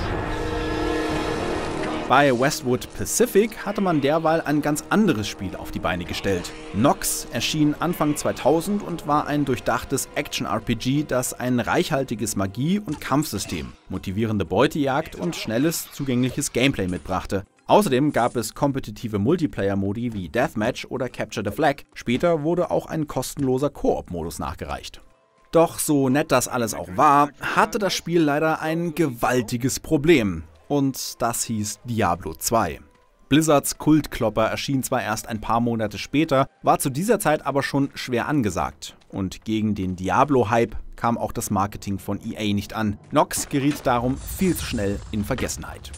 Bei Westwood Pacific hatte man derweil ein ganz anderes Spiel auf die Beine gestellt. Nox erschien Anfang 2000 und war ein durchdachtes Action-RPG, das ein reichhaltiges Magie- und Kampfsystem, motivierende Beutejagd und schnelles, zugängliches Gameplay mitbrachte. Außerdem gab es kompetitive Multiplayer-Modi wie Deathmatch oder Capture the Flag. Später wurde auch ein kostenloser Koop-Modus nachgereicht. Doch so nett das alles auch war, hatte das Spiel leider ein gewaltiges Problem. Und das hieß Diablo 2. Blizzards Kultklopper erschien zwar erst ein paar Monate später, war zu dieser Zeit aber schon schwer angesagt. Und gegen den Diablo-Hype kam auch das Marketing von EA nicht an. Nox geriet darum viel zu schnell in Vergessenheit.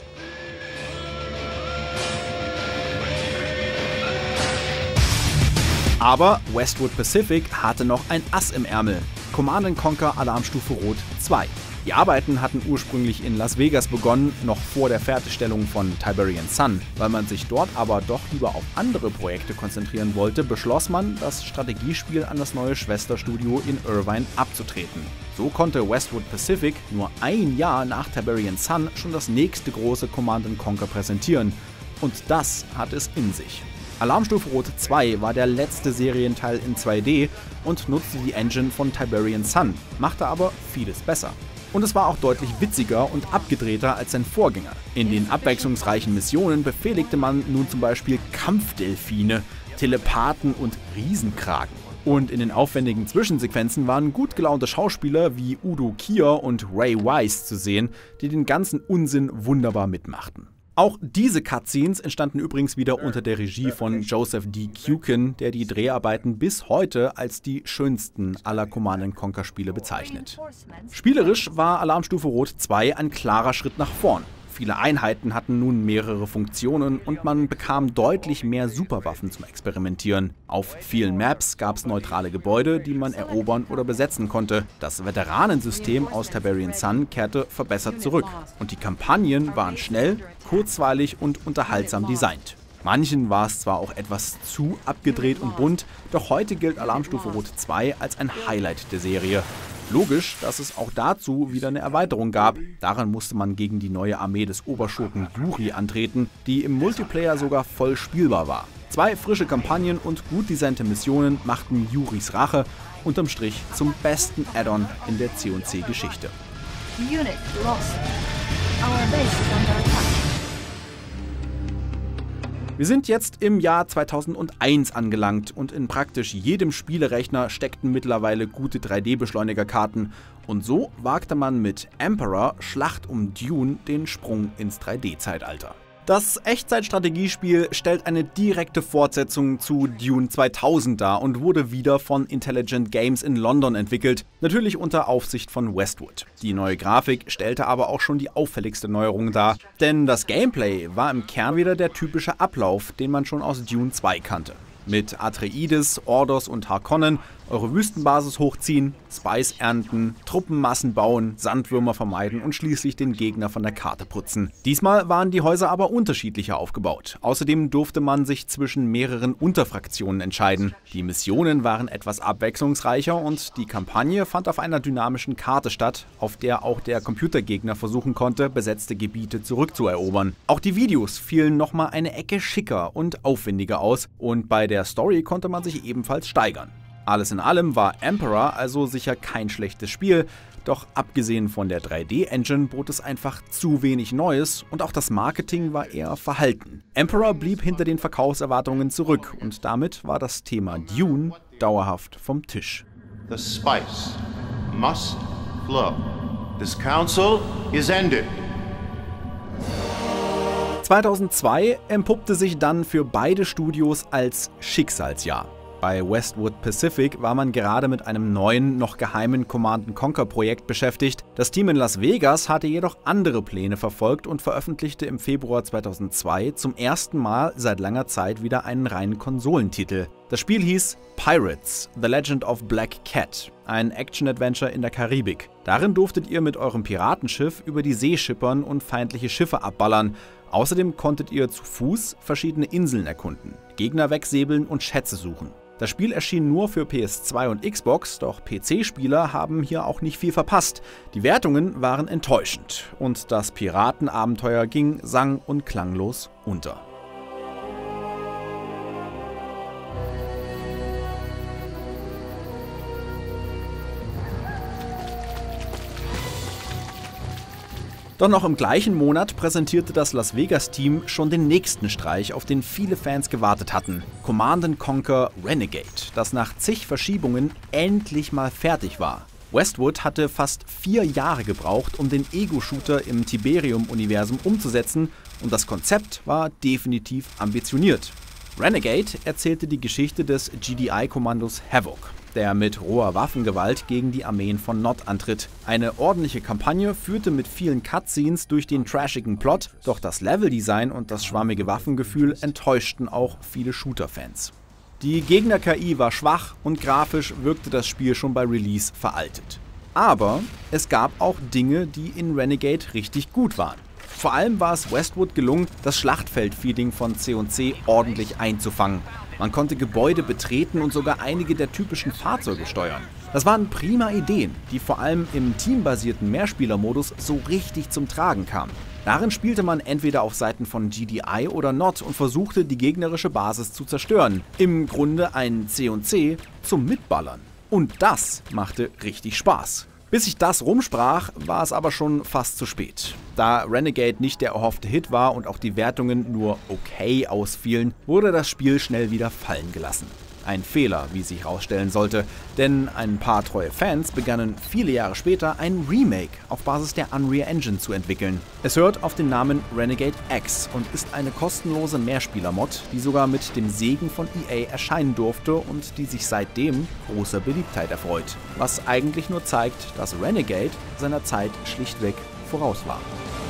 Aber Westwood Pacific hatte noch ein Ass im Ärmel: Command & Conquer Alarmstufe Rot 2. Die Arbeiten hatten ursprünglich in Las Vegas begonnen, noch vor der Fertigstellung von Tiberian Sun. Weil man sich dort aber doch lieber auf andere Projekte konzentrieren wollte, beschloss man, das Strategiespiel an das neue Schwesterstudio in Irvine abzutreten. So konnte Westwood Pacific nur ein Jahr nach Tiberian Sun schon das nächste große Command & Conquer präsentieren. Und das hat es in sich. Alarmstufe Rot 2 war der letzte Serienteil in 2D und nutzte die Engine von Tiberian Sun, machte aber vieles besser. Und es war auch deutlich witziger und abgedrehter als sein Vorgänger. In den abwechslungsreichen Missionen befehligte man nun zum Beispiel Kampfdelfine, Telepathen und Riesenkraken. Und in den aufwendigen Zwischensequenzen waren gut gelaunte Schauspieler wie Udo Kier und Ray Wise zu sehen, die den ganzen Unsinn wunderbar mitmachten. Auch diese Cutscenes entstanden übrigens wieder unter der Regie von Joseph D. Kukin, der die Dreharbeiten bis heute als die schönsten aller Command & Conquer Spiele bezeichnet. Spielerisch war Alarmstufe Rot 2 ein klarer Schritt nach vorn. Viele Einheiten hatten nun mehrere Funktionen und man bekam deutlich mehr Superwaffen zum Experimentieren. Auf vielen Maps gab es neutrale Gebäude, die man erobern oder besetzen konnte. Das Veteranensystem aus Tiberian Sun kehrte verbessert zurück. Und die Kampagnen waren schnell, kurzweilig und unterhaltsam designt. Manchen war es zwar auch etwas zu abgedreht und bunt, doch heute gilt Alarmstufe Rot 2 als ein Highlight der Serie. Logisch, dass es auch dazu wieder eine Erweiterung gab. Daran musste man gegen die neue Armee des Oberschurken Yuri antreten, die im Multiplayer sogar voll spielbar war. 2 frische Kampagnen und gut designte Missionen machten Yuris Rache unterm Strich zum besten Add-on in der C&C-Geschichte. Unit lost. Our base is under attack. Wir sind jetzt im Jahr 2001 angelangt und in praktisch jedem Spielerechner steckten mittlerweile gute 3D-Beschleunigerkarten und so wagte man mit Emperor Schlacht um Dune den Sprung ins 3D-Zeitalter. Das Echtzeitstrategiespiel stellt eine direkte Fortsetzung zu Dune 2000 dar und wurde wieder von Intelligent Games in London entwickelt, natürlich unter Aufsicht von Westwood. Die neue Grafik stellte aber auch schon die auffälligste Neuerung dar, denn das Gameplay war im Kern wieder der typische Ablauf, den man schon aus Dune 2 kannte. Mit Atreides, Ordos und Harkonnen eure Wüstenbasis hochziehen, Spice ernten, Truppenmassen bauen, Sandwürmer vermeiden und schließlich den Gegner von der Karte putzen. Diesmal waren die Häuser aber unterschiedlicher aufgebaut. Außerdem durfte man sich zwischen mehreren Unterfraktionen entscheiden. Die Missionen waren etwas abwechslungsreicher und die Kampagne fand auf einer dynamischen Karte statt, auf der auch der Computergegner versuchen konnte, besetzte Gebiete zurückzuerobern. Auch die Videos fielen nochmal eine Ecke schicker und aufwendiger aus und bei der Story konnte man sich ebenfalls steigern. Alles in allem war Emperor also sicher kein schlechtes Spiel, doch abgesehen von der 3D-Engine bot es einfach zu wenig Neues und auch das Marketing war eher verhalten. Emperor blieb hinter den Verkaufserwartungen zurück und damit war das Thema Dune dauerhaft vom Tisch. The spice must flow. This council is ended. 2002 empuppte sich dann für beide Studios als Schicksalsjahr. Bei Westwood Pacific war man gerade mit einem neuen, noch geheimen Command & Conquer Projekt beschäftigt. Das Team in Las Vegas hatte jedoch andere Pläne verfolgt und veröffentlichte im Februar 2002 zum ersten Mal seit langer Zeit wieder einen reinen Konsolentitel. Das Spiel hieß Pirates: The Legend of Black Cat, ein Action-Adventure in der Karibik. Darin durftet ihr mit eurem Piratenschiff über die See schippern und feindliche Schiffe abballern. Außerdem konntet ihr zu Fuß verschiedene Inseln erkunden, Gegner wegsäbeln und Schätze suchen. Das Spiel erschien nur für PS2 und Xbox, doch PC-Spieler haben hier auch nicht viel verpasst. Die Wertungen waren enttäuschend und das Piratenabenteuer ging sang- und klanglos unter. Doch noch im gleichen Monat präsentierte das Las Vegas-Team schon den nächsten Streich, auf den viele Fans gewartet hatten: Command & Conquer Renegade, das nach zig Verschiebungen endlich mal fertig war. Westwood hatte fast 4 Jahre gebraucht, um den Ego-Shooter im Tiberium-Universum umzusetzen und das Konzept war definitiv ambitioniert. Renegade erzählte die Geschichte des GDI-Kommandos Havoc, der mit roher Waffengewalt gegen die Armeen von Nod antritt. Eine ordentliche Kampagne führte mit vielen Cutscenes durch den trashigen Plot, doch das Leveldesign und das schwammige Waffengefühl enttäuschten auch viele Shooter-Fans. Die Gegner-KI war schwach und grafisch wirkte das Spiel schon bei Release veraltet. Aber es gab auch Dinge, die in Renegade richtig gut waren. Vor allem war es Westwood gelungen, das Schlachtfeld-Feeling von C&C ordentlich einzufangen. Man konnte Gebäude betreten und sogar einige der typischen Fahrzeuge steuern. Das waren prima Ideen, die vor allem im teambasierten Mehrspielermodus so richtig zum Tragen kamen. Darin spielte man entweder auf Seiten von GDI oder Nod und versuchte, die gegnerische Basis zu zerstören. Im Grunde ein C&C zum Mitballern. Und das machte richtig Spaß. Bis sich das rumsprach, war es aber schon fast zu spät. Da Renegade nicht der erhoffte Hit war und auch die Wertungen nur okay ausfielen, wurde das Spiel schnell wieder fallen gelassen. Ein Fehler, wie sich herausstellen sollte, denn ein paar treue Fans begannen viele Jahre später ein Remake auf Basis der Unreal Engine zu entwickeln. Es hört auf den Namen Renegade X und ist eine kostenlose Mehrspieler-Mod, die sogar mit dem Segen von EA erscheinen durfte und die sich seitdem großer Beliebtheit erfreut. Was eigentlich nur zeigt, dass Renegade seiner Zeit schlichtweg voraus war.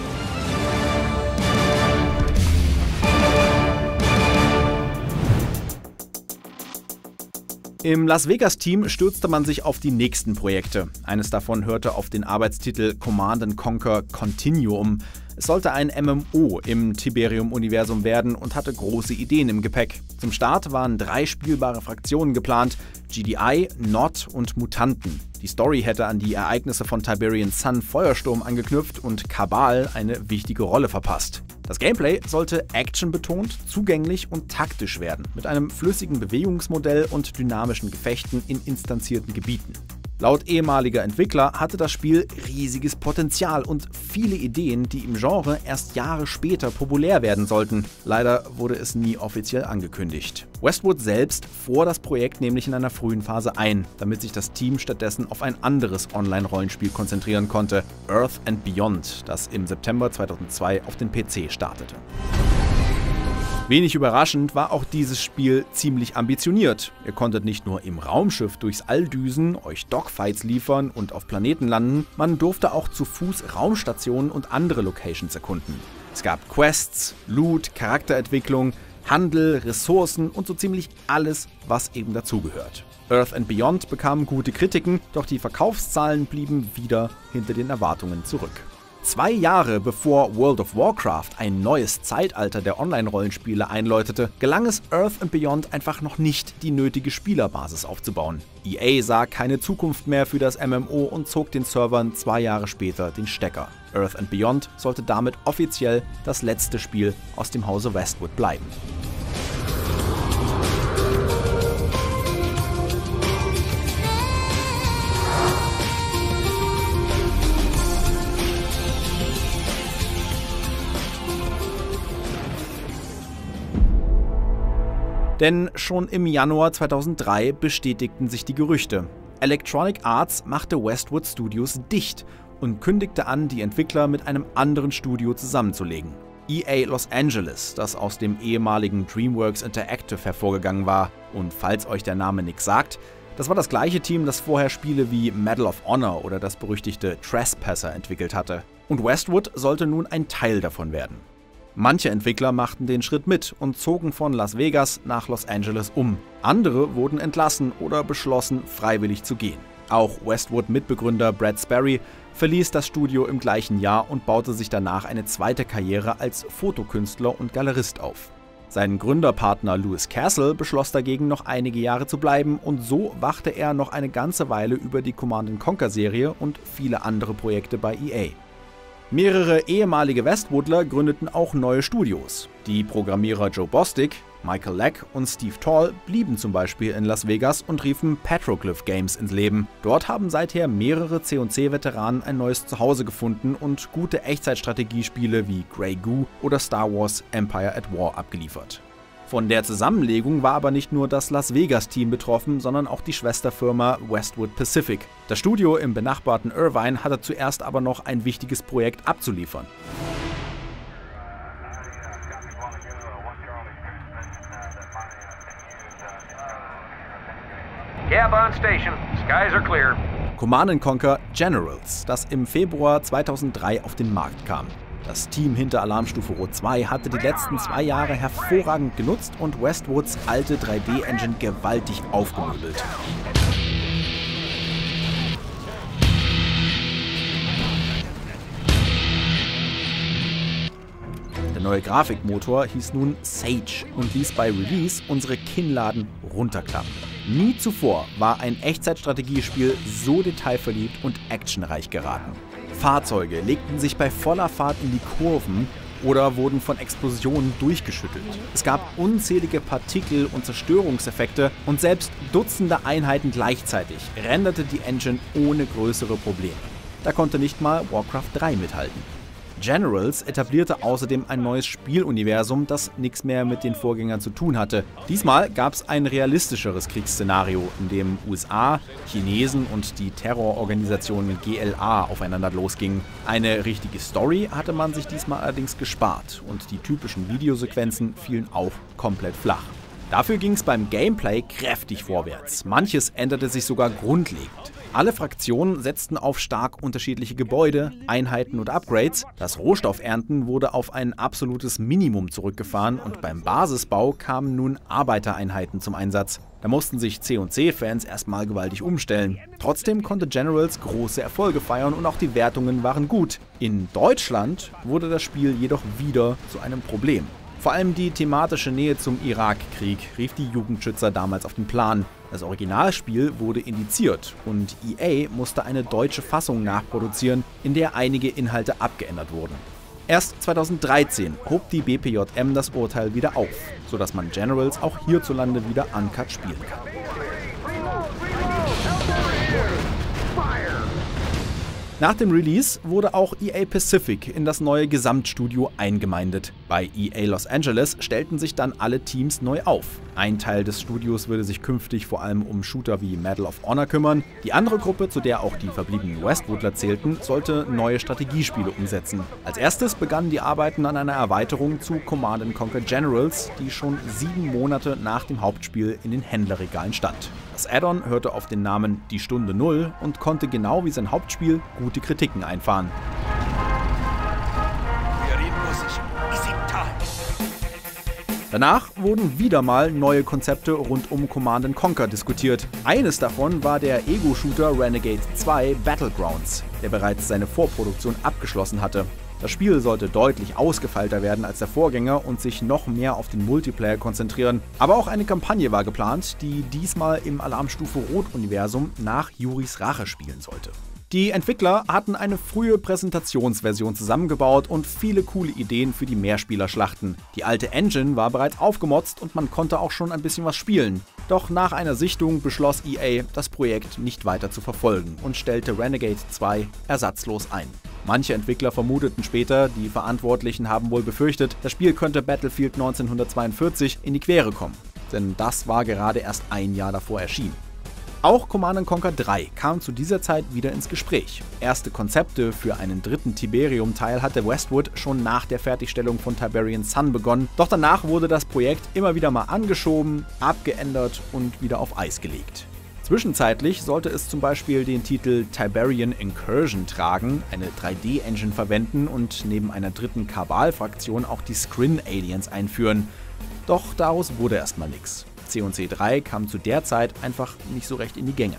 Im Las Vegas-Team stürzte man sich auf die nächsten Projekte. Eines davon hörte auf den Arbeitstitel Command & Conquer Continuum. Es sollte ein MMO im Tiberium-Universum werden und hatte große Ideen im Gepäck. Zum Start waren 3 spielbare Fraktionen geplant: GDI, Nod und Mutanten. Die Story hätte an die Ereignisse von Tiberian Sun Feuersturm angeknüpft und Cabal eine wichtige Rolle verpasst. Das Gameplay sollte actionbetont, zugänglich und taktisch werden, mit einem flüssigen Bewegungsmodell und dynamischen Gefechten in instanzierten Gebieten. Laut ehemaliger Entwickler hatte das Spiel riesiges Potenzial und viele Ideen, die im Genre erst Jahre später populär werden sollten. Leider wurde es nie offiziell angekündigt. Westwood selbst fror das Projekt nämlich in einer frühen Phase ein, damit sich das Team stattdessen auf ein anderes Online-Rollenspiel konzentrieren konnte: Earth and Beyond, das im September 2002 auf den PC startete. Wenig überraschend war auch dieses Spiel ziemlich ambitioniert. Ihr konntet nicht nur im Raumschiff durchs All düsen, euch Dogfights liefern und auf Planeten landen, man durfte auch zu Fuß Raumstationen und andere Locations erkunden. Es gab Quests, Loot, Charakterentwicklung, Handel, Ressourcen und so ziemlich alles, was eben dazugehört. Earth and Beyond bekam gute Kritiken, doch die Verkaufszahlen blieben wieder hinter den Erwartungen zurück. 2 Jahre bevor World of Warcraft ein neues Zeitalter der Online-Rollenspiele einläutete, gelang es Earth and Beyond einfach noch nicht, die nötige Spielerbasis aufzubauen. EA sah keine Zukunft mehr für das MMO und zog den Servern 2 Jahre später den Stecker. Earth and Beyond sollte damit offiziell das letzte Spiel aus dem Hause Westwood bleiben. Denn schon im Januar 2003 bestätigten sich die Gerüchte. Electronic Arts machte Westwood Studios dicht und kündigte an, die Entwickler mit einem anderen Studio zusammenzulegen. EA Los Angeles, das aus dem ehemaligen DreamWorks Interactive hervorgegangen war. Und falls euch der Name nichts sagt, das war das gleiche Team, das vorher Spiele wie Medal of Honor oder das berüchtigte Trespasser entwickelt hatte. Und Westwood sollte nun ein Teil davon werden. Manche Entwickler machten den Schritt mit und zogen von Las Vegas nach Los Angeles um. Andere wurden entlassen oder beschlossen, freiwillig zu gehen. Auch Westwood-Mitbegründer Brad Sperry verließ das Studio im gleichen Jahr und baute sich danach eine zweite Karriere als Fotokünstler und Galerist auf. Sein Gründerpartner Louis Castle beschloss dagegen, noch einige Jahre zu bleiben, und so wachte er noch eine ganze Weile über die Command & Conquer-Serie und viele andere Projekte bei EA. Mehrere ehemalige Westwoodler gründeten auch neue Studios. Die Programmierer Joe Bostic, Michael Leck und Steve Tall blieben zum Beispiel in Las Vegas und riefen Petroglyph Games ins Leben. Dort haben seither mehrere C&C-Veteranen ein neues Zuhause gefunden und gute Echtzeitstrategiespiele wie Grey Goo oder Star Wars Empire at War abgeliefert. Von der Zusammenlegung war aber nicht nur das Las Vegas-Team betroffen, sondern auch die Schwesterfirma Westwood Pacific. Das Studio im benachbarten Irvine hatte zuerst aber noch ein wichtiges Projekt abzuliefern. Cab on station. Skies are clear. Command & Conquer Generals, das im Februar 2003 auf den Markt kam. Das Team hinter Alarmstufe Rot 2 hatte die letzten 2 Jahre hervorragend genutzt und Westwoods alte 3D-Engine gewaltig aufgemöbelt. Der neue Grafikmotor hieß nun Sage und ließ bei Release unsere Kinnladen runterklappen. Nie zuvor war ein Echtzeitstrategiespiel so detailverliebt und actionreich geraten. Fahrzeuge legten sich bei voller Fahrt in die Kurven oder wurden von Explosionen durchgeschüttelt. Es gab unzählige Partikel- und Zerstörungseffekte und selbst Dutzende Einheiten gleichzeitig renderte die Engine ohne größere Probleme. Da konnte nicht mal Warcraft 3 mithalten. Generals etablierte außerdem ein neues Spieluniversum, das nichts mehr mit den Vorgängern zu tun hatte. Diesmal gab es ein realistischeres Kriegsszenario, in dem USA, Chinesen und die Terrororganisation GLA aufeinander losgingen. Eine richtige Story hatte man sich diesmal allerdings gespart und die typischen Videosequenzen fielen auch komplett flach. Dafür ging es beim Gameplay kräftig vorwärts. Manches änderte sich sogar grundlegend. Alle Fraktionen setzten auf stark unterschiedliche Gebäude, Einheiten und Upgrades. Das Rohstoffernten wurde auf ein absolutes Minimum zurückgefahren und beim Basisbau kamen nun Arbeitereinheiten zum Einsatz. Da mussten sich C&C-Fans erstmal gewaltig umstellen. Trotzdem konnte Generals große Erfolge feiern und auch die Wertungen waren gut. In Deutschland wurde das Spiel jedoch wieder zu einem Problem. Vor allem die thematische Nähe zum Irakkrieg rief die Jugendschützer damals auf den Plan. Das Originalspiel wurde indiziert und EA musste eine deutsche Fassung nachproduzieren, in der einige Inhalte abgeändert wurden. Erst 2013 hob die BPJM das Urteil wieder auf, sodass man Generals auch hierzulande wieder uncut spielen kann. Nach dem Release wurde auch EA Pacific in das neue Gesamtstudio eingemeindet. Bei EA Los Angeles stellten sich dann alle Teams neu auf. Ein Teil des Studios würde sich künftig vor allem um Shooter wie Medal of Honor kümmern. Die andere Gruppe, zu der auch die verbliebenen Westwoodler zählten, sollte neue Strategiespiele umsetzen. Als erstes begannen die Arbeiten an einer Erweiterung zu Command & Conquer Generals, die schon 7 Monate nach dem Hauptspiel in den Händlerregalen stand. Das Add-on hörte auf den Namen Die Stunde Null und konnte genau wie sein Hauptspiel gute Kritiken einfahren. Danach wurden wieder mal neue Konzepte rund um Command & Conquer diskutiert. Eines davon war der Ego-Shooter Renegade 2 Battlegrounds, der bereits seine Vorproduktion abgeschlossen hatte. Das Spiel sollte deutlich ausgefeilter werden als der Vorgänger und sich noch mehr auf den Multiplayer konzentrieren. Aber auch eine Kampagne war geplant, die diesmal im Alarmstufe Rot-Universum nach Yuris Rache spielen sollte. Die Entwickler hatten eine frühe Präsentationsversion zusammengebaut und viele coole Ideen für die Mehrspielerschlachten. Die alte Engine war bereits aufgemotzt und man konnte auch schon ein bisschen was spielen. Doch nach einer Sichtung beschloss EA, das Projekt nicht weiter zu verfolgen und stellte Renegade 2 ersatzlos ein. Manche Entwickler vermuteten später, die Verantwortlichen haben wohl befürchtet, das Spiel könnte Battlefield 1942 in die Quere kommen. Denn das war gerade erst ein Jahr davor erschienen. Auch Command & Conquer 3 kam zu dieser Zeit wieder ins Gespräch. Erste Konzepte für einen dritten Tiberium-Teil hatte Westwood schon nach der Fertigstellung von Tiberian Sun begonnen, doch danach wurde das Projekt immer wieder mal angeschoben, abgeändert und wieder auf Eis gelegt. Zwischenzeitlich sollte es zum Beispiel den Titel Tiberian Incursion tragen, eine 3D-Engine verwenden und neben einer dritten Kabal-Fraktion auch die Skrin-Aliens einführen. Doch daraus wurde erstmal nichts. C&C 3 kam zu der Zeit einfach nicht so recht in die Gänge.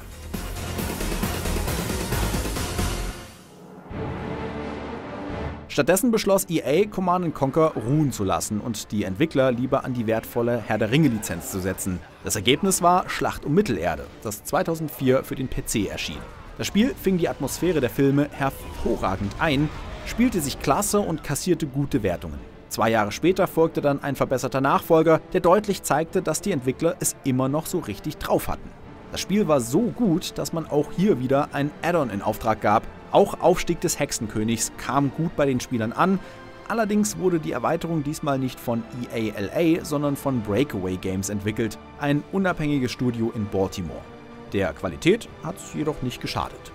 Stattdessen beschloss EA, Command & Conquer ruhen zu lassen und die Entwickler lieber an die wertvolle Herr der Ringe-Lizenz zu setzen. Das Ergebnis war Schlacht um Mittelerde, das 2004 für den PC erschien. Das Spiel fing die Atmosphäre der Filme hervorragend ein, spielte sich klasse und kassierte gute Wertungen. 2 Jahre später folgte dann ein verbesserter Nachfolger, der deutlich zeigte, dass die Entwickler es immer noch so richtig drauf hatten. Das Spiel war so gut, dass man auch hier wieder ein Add-on in Auftrag gab. Auch Aufstieg des Hexenkönigs kam gut bei den Spielern an. Allerdings wurde die Erweiterung diesmal nicht von EA LA, sondern von Breakaway Games entwickelt, ein unabhängiges Studio in Baltimore. Der Qualität hat es jedoch nicht geschadet.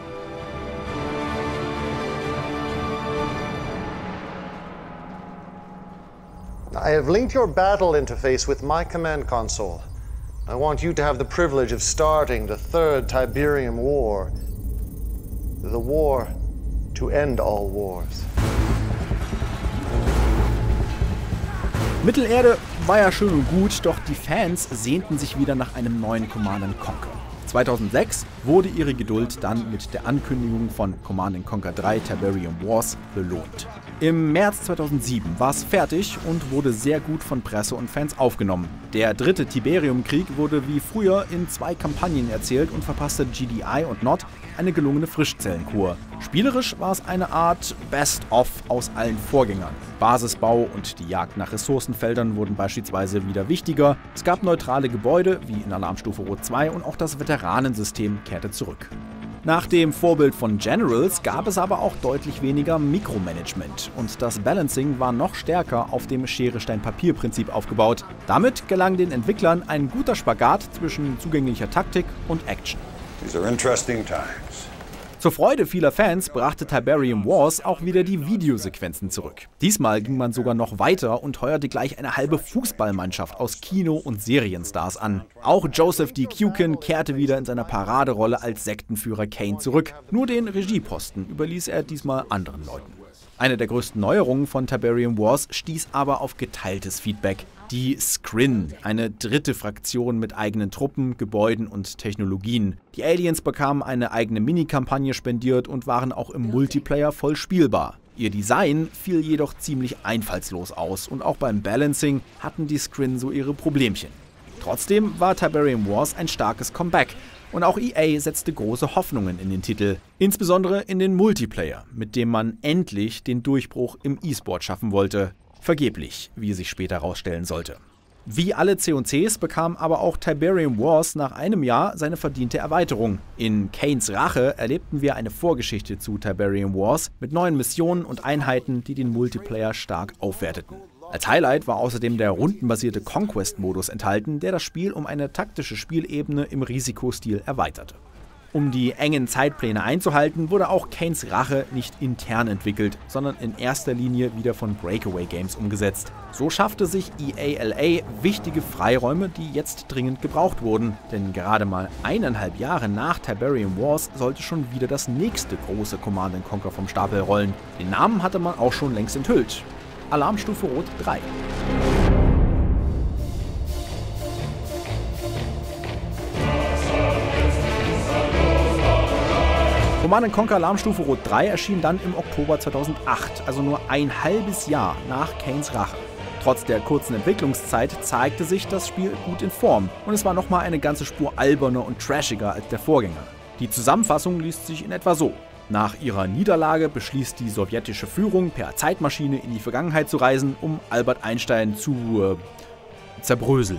I have linked your battle interface with my command console. I want you to have the privilege of starting the Third Tiberium War. The war to end all wars. Mittelerde war ja schön und gut, doch die Fans sehnten sich wieder nach einem neuen Command & Conquer. 2006 wurde ihre Geduld dann mit der Ankündigung von Command & Conquer 3 Tiberium Wars belohnt. Im März 2007 war es fertig und wurde sehr gut von Presse und Fans aufgenommen. Der dritte Tiberium-Krieg wurde wie früher in 2 Kampagnen erzählt und verpasste GDI und Nod eine gelungene Frischzellenkur. Spielerisch war es eine Art Best-of aus allen Vorgängern. Basisbau und die Jagd nach Ressourcenfeldern wurden beispielsweise wieder wichtiger. Es gab neutrale Gebäude wie in Alarmstufe Rot 2 und auch das Veteranensystem kehrte zurück. Nach dem Vorbild von Generals gab es aber auch deutlich weniger Mikromanagement und das Balancing war noch stärker auf dem Schere-Stein-Papier-Prinzip aufgebaut. Damit gelang den Entwicklern ein guter Spagat zwischen zugänglicher Taktik und Action. These are interesting times. Zur Freude vieler Fans brachte Tiberium Wars auch wieder die Videosequenzen zurück. Diesmal ging man sogar noch weiter und heuerte gleich eine halbe Fußballmannschaft aus Kino- und Serienstars an. Auch Joseph D. Kukin kehrte wieder in seiner Paraderolle als Sektenführer Kane zurück. Nur den Regieposten überließ er diesmal anderen Leuten. Eine der größten Neuerungen von Tiberium Wars stieß aber auf geteiltes Feedback. Die Skrin, eine dritte Fraktion mit eigenen Truppen, Gebäuden und Technologien. Die Aliens bekamen eine eigene Minikampagne spendiert und waren auch im Multiplayer voll spielbar. Ihr Design fiel jedoch ziemlich einfallslos aus und auch beim Balancing hatten die Skrin so ihre Problemchen. Trotzdem war Tiberium Wars ein starkes Comeback und auch EA setzte große Hoffnungen in den Titel. Insbesondere in den Multiplayer, mit dem man endlich den Durchbruch im E-Sport schaffen wollte. Vergeblich, wie sich später herausstellen sollte. Wie alle C&Cs bekam aber auch Tiberium Wars nach einem Jahr seine verdiente Erweiterung. In Kanes Rache erlebten wir eine Vorgeschichte zu Tiberium Wars mit neuen Missionen und Einheiten, die den Multiplayer stark aufwerteten. Als Highlight war außerdem der rundenbasierte Conquest-Modus enthalten, der das Spiel um eine taktische Spielebene im Risikostil erweiterte. Um die engen Zeitpläne einzuhalten, wurde auch Kanes Rache nicht intern entwickelt, sondern in erster Linie wieder von Breakaway Games umgesetzt. So schaffte sich EA LA wichtige Freiräume, die jetzt dringend gebraucht wurden, denn gerade mal 1,5 Jahre nach Tiberium Wars sollte schon wieder das nächste große Command & Conquer vom Stapel rollen. Den Namen hatte man auch schon längst enthüllt: Alarmstufe Rot 3. Command & Conquer Alarmstufe Rot 3 erschien dann im Oktober 2008, also nur ein halbes Jahr nach Kanes Rache. Trotz der kurzen Entwicklungszeit zeigte sich das Spiel gut in Form und es war nochmal eine ganze Spur alberner und trashiger als der Vorgänger. Die Zusammenfassung liest sich in etwa so: Nach ihrer Niederlage beschließt die sowjetische Führung, per Zeitmaschine in die Vergangenheit zu reisen, um Albert Einstein zu zerbröseln.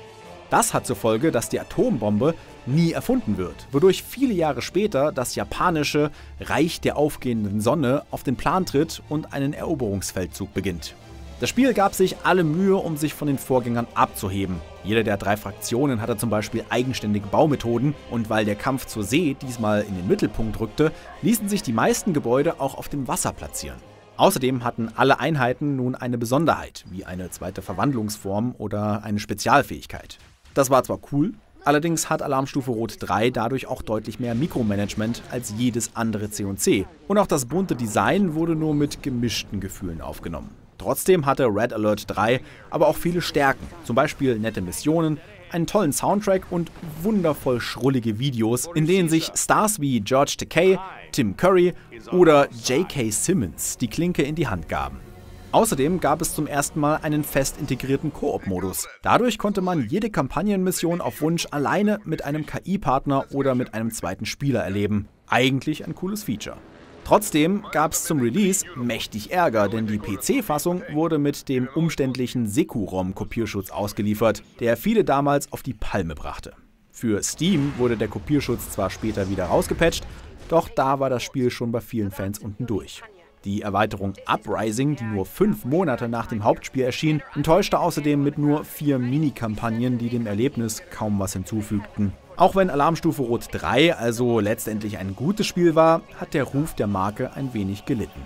Das hat zur Folge, dass die Atombombe nie erfunden wird, wodurch viele Jahre später das japanische Reich der aufgehenden Sonne auf den Plan tritt und einen Eroberungsfeldzug beginnt. Das Spiel gab sich alle Mühe, um sich von den Vorgängern abzuheben. Jede der 3 Fraktionen hatte zum Beispiel eigenständige Baumethoden und weil der Kampf zur See diesmal in den Mittelpunkt rückte, ließen sich die meisten Gebäude auch auf dem Wasser platzieren. Außerdem hatten alle Einheiten nun eine Besonderheit, wie eine zweite Verwandlungsform oder eine Spezialfähigkeit. Das war zwar cool, allerdings hat Alarmstufe Rot 3 dadurch auch deutlich mehr Mikromanagement als jedes andere C&C. Und auch das bunte Design wurde nur mit gemischten Gefühlen aufgenommen. Trotzdem hatte Red Alert 3 aber auch viele Stärken, zum Beispiel nette Missionen, einen tollen Soundtrack und wundervoll schrullige Videos, in denen sich Stars wie George Takei, Tim Curry oder J.K. Simmons die Klinke in die Hand gaben. Außerdem gab es zum ersten Mal einen fest integrierten Koop-Modus. Dadurch konnte man jede Kampagnenmission auf Wunsch alleine mit einem KI-Partner oder mit einem zweiten Spieler erleben. Eigentlich ein cooles Feature. Trotzdem gab es zum Release mächtig Ärger, denn die PC-Fassung wurde mit dem umständlichen Secu-ROM-Kopierschutz ausgeliefert, der viele damals auf die Palme brachte. Für Steam wurde der Kopierschutz zwar später wieder rausgepatcht, doch da war das Spiel schon bei vielen Fans unten durch. Die Erweiterung Uprising, die nur 5 Monate nach dem Hauptspiel erschien, enttäuschte außerdem mit nur 4 Minikampagnen, die dem Erlebnis kaum was hinzufügten. Auch wenn Alarmstufe Rot 3 also letztendlich ein gutes Spiel war, hat der Ruf der Marke ein wenig gelitten.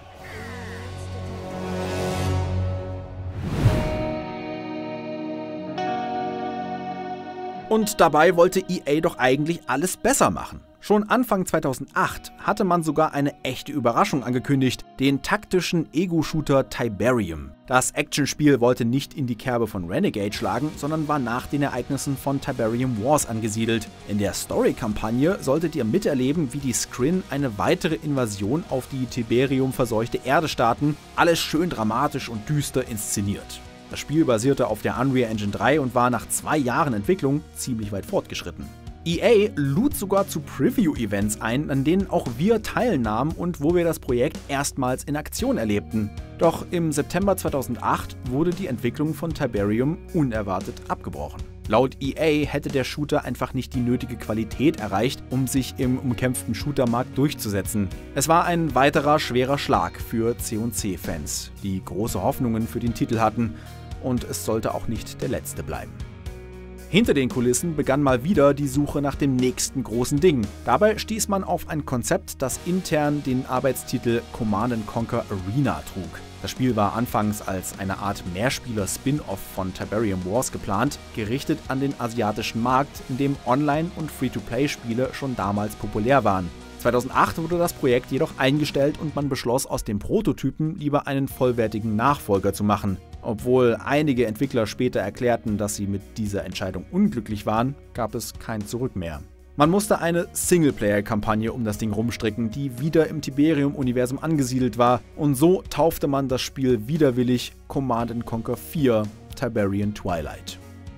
Und dabei wollte EA doch eigentlich alles besser machen. Schon Anfang 2008 hatte man sogar eine echte Überraschung angekündigt, den taktischen Ego-Shooter Tiberium. Das Actionspiel wollte nicht in die Kerbe von Renegade schlagen, sondern war nach den Ereignissen von Tiberium Wars angesiedelt. In der Story-Kampagne solltet ihr miterleben, wie die Skrin eine weitere Invasion auf die Tiberium-verseuchte Erde starten, alles schön dramatisch und düster inszeniert. Das Spiel basierte auf der Unreal Engine 3 und war nach 2 Jahren Entwicklung ziemlich weit fortgeschritten. EA lud sogar zu Preview-Events ein, an denen auch wir teilnahmen und wo wir das Projekt erstmals in Aktion erlebten. Doch im September 2008 wurde die Entwicklung von Tiberium unerwartet abgebrochen. Laut EA hätte der Shooter einfach nicht die nötige Qualität erreicht, um sich im umkämpften Shootermarkt durchzusetzen. Es war ein weiterer schwerer Schlag für C&C-Fans, die große Hoffnungen für den Titel hatten, und es sollte auch nicht der letzte bleiben. Hinter den Kulissen begann mal wieder die Suche nach dem nächsten großen Ding. Dabei stieß man auf ein Konzept, das intern den Arbeitstitel Command & Conquer Arena trug. Das Spiel war anfangs als eine Art Mehrspieler-Spin-Off von Tiberium Wars geplant, gerichtet an den asiatischen Markt, in dem Online- und Free-to-Play-Spiele schon damals populär waren. 2008 wurde das Projekt jedoch eingestellt und man beschloss, aus dem Prototypen lieber einen vollwertigen Nachfolger zu machen. Obwohl einige Entwickler später erklärten, dass sie mit dieser Entscheidung unglücklich waren, gab es kein Zurück mehr. Man musste eine Singleplayer-Kampagne um das Ding rumstricken, die wieder im Tiberium-Universum angesiedelt war, und so taufte man das Spiel widerwillig Command & Conquer 4 Tiberian Twilight.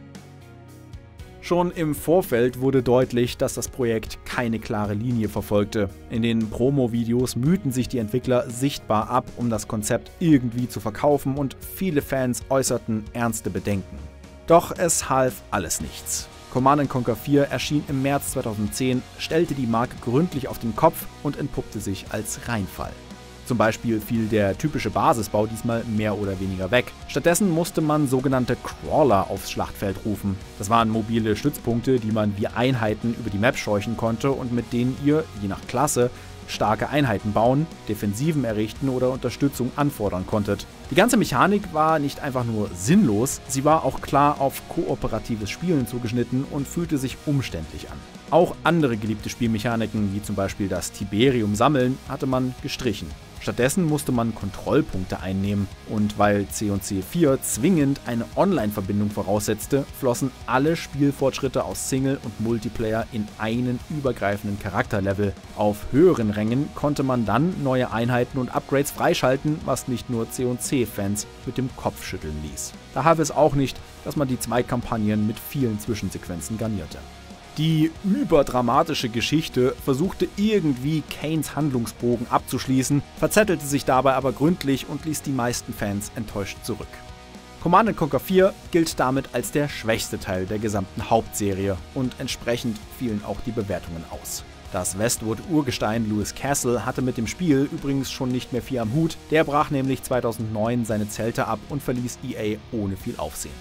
Schon im Vorfeld wurde deutlich, dass das Projekt keine klare Linie verfolgte. In den Promo-Videos mühten sich die Entwickler sichtbar ab, um das Konzept irgendwie zu verkaufen, und viele Fans äußerten ernste Bedenken. Doch es half alles nichts. Command & Conquer 4 erschien im März 2010, stellte die Marke gründlich auf den Kopf und entpuppte sich als Reinfall. Zum Beispiel fiel der typische Basisbau diesmal mehr oder weniger weg. Stattdessen musste man sogenannte Crawler aufs Schlachtfeld rufen. Das waren mobile Stützpunkte, die man wie Einheiten über die Map scheuchen konnte und mit denen ihr, je nach Klasse, starke Einheiten bauen, Defensiven errichten oder Unterstützung anfordern konntet. Die ganze Mechanik war nicht einfach nur sinnlos, sie war auch klar auf kooperatives Spielen zugeschnitten und fühlte sich umständlich an. Auch andere geliebte Spielmechaniken, wie zum Beispiel das Tiberium sammeln, hatte man gestrichen. Stattdessen musste man Kontrollpunkte einnehmen, und weil C&C 4 zwingend eine Online-Verbindung voraussetzte, flossen alle Spielfortschritte aus Single und Multiplayer in einen übergreifenden Charakterlevel. Auf höheren Rängen konnte man dann neue Einheiten und Upgrades freischalten, was nicht nur C&C-Fans mit dem Kopf schütteln ließ. Da half es auch nicht, dass man die zwei Kampagnen mit vielen Zwischensequenzen garnierte. Die überdramatische Geschichte versuchte irgendwie Kanes Handlungsbogen abzuschließen, verzettelte sich dabei aber gründlich und ließ die meisten Fans enttäuscht zurück. Command & Conquer 4 gilt damit als der schwächste Teil der gesamten Hauptserie, und entsprechend fielen auch die Bewertungen aus. Das Westwood-Urgestein Lewis Castle hatte mit dem Spiel übrigens schon nicht mehr viel am Hut, der brach nämlich 2009 seine Zelte ab und verließ EA ohne viel Aufsehen.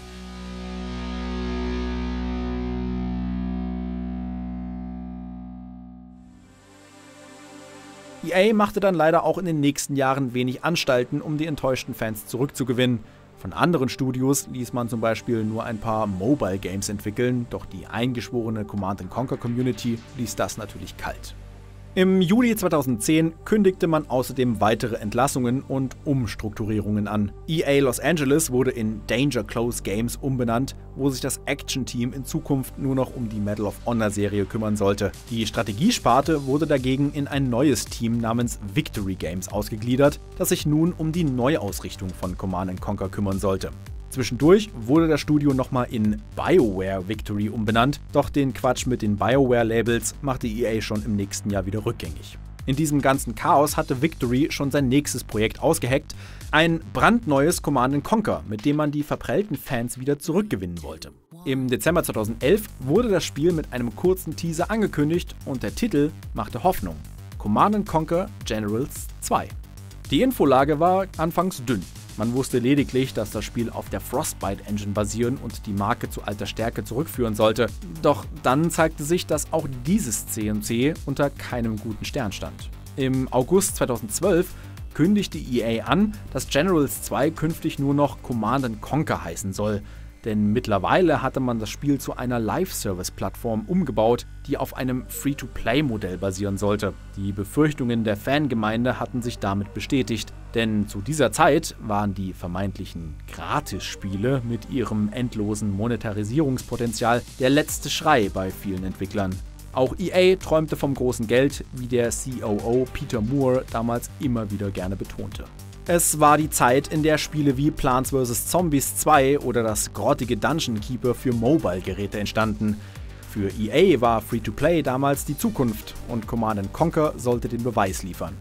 EA machte dann leider auch in den nächsten Jahren wenig Anstalten, um die enttäuschten Fans zurückzugewinnen. Von anderen Studios ließ man zum Beispiel nur ein paar Mobile Games entwickeln, doch die eingeschworene Command & Conquer Community ließ das natürlich kalt. Im Juli 2010 kündigte man außerdem weitere Entlassungen und Umstrukturierungen an. EA Los Angeles wurde in Danger Close Games umbenannt, wo sich das Action-Team in Zukunft nur noch um die Medal of Honor-Serie kümmern sollte. Die Strategiesparte wurde dagegen in ein neues Team namens Victory Games ausgegliedert, das sich nun um die Neuausrichtung von Command & Conquer kümmern sollte. Zwischendurch wurde das Studio nochmal in BioWare Victory umbenannt, doch den Quatsch mit den BioWare-Labels machte EA schon im nächsten Jahr wieder rückgängig. In diesem ganzen Chaos hatte Victory schon sein nächstes Projekt ausgeheckt, ein brandneues Command & Conquer, mit dem man die verprellten Fans wieder zurückgewinnen wollte. Im Dezember 2011 wurde das Spiel mit einem kurzen Teaser angekündigt und der Titel machte Hoffnung: Command & Conquer Generals 2. Die Infolage war anfangs dünn. Man wusste lediglich, dass das Spiel auf der Frostbite Engine basieren und die Marke zu alter Stärke zurückführen sollte. Doch dann zeigte sich, dass auch dieses C&C unter keinem guten Stern stand. Im August 2012 kündigte EA an, dass Generals 2 künftig nur noch Command & Conquer heißen soll. Denn mittlerweile hatte man das Spiel zu einer Live-Service-Plattform umgebaut, die auf einem Free-to-Play-Modell basieren sollte. Die Befürchtungen der Fangemeinde hatten sich damit bestätigt, denn zu dieser Zeit waren die vermeintlichen Gratis-Spiele mit ihrem endlosen Monetarisierungspotenzial der letzte Schrei bei vielen Entwicklern. Auch EA träumte vom großen Geld, wie der COO Peter Moore damals immer wieder gerne betonte. Es war die Zeit, in der Spiele wie Plants vs. Zombies 2 oder das grottige Dungeon Keeper für Mobile-Geräte entstanden. Für EA war Free-to-Play damals die Zukunft und Command & Conquer sollte den Beweis liefern.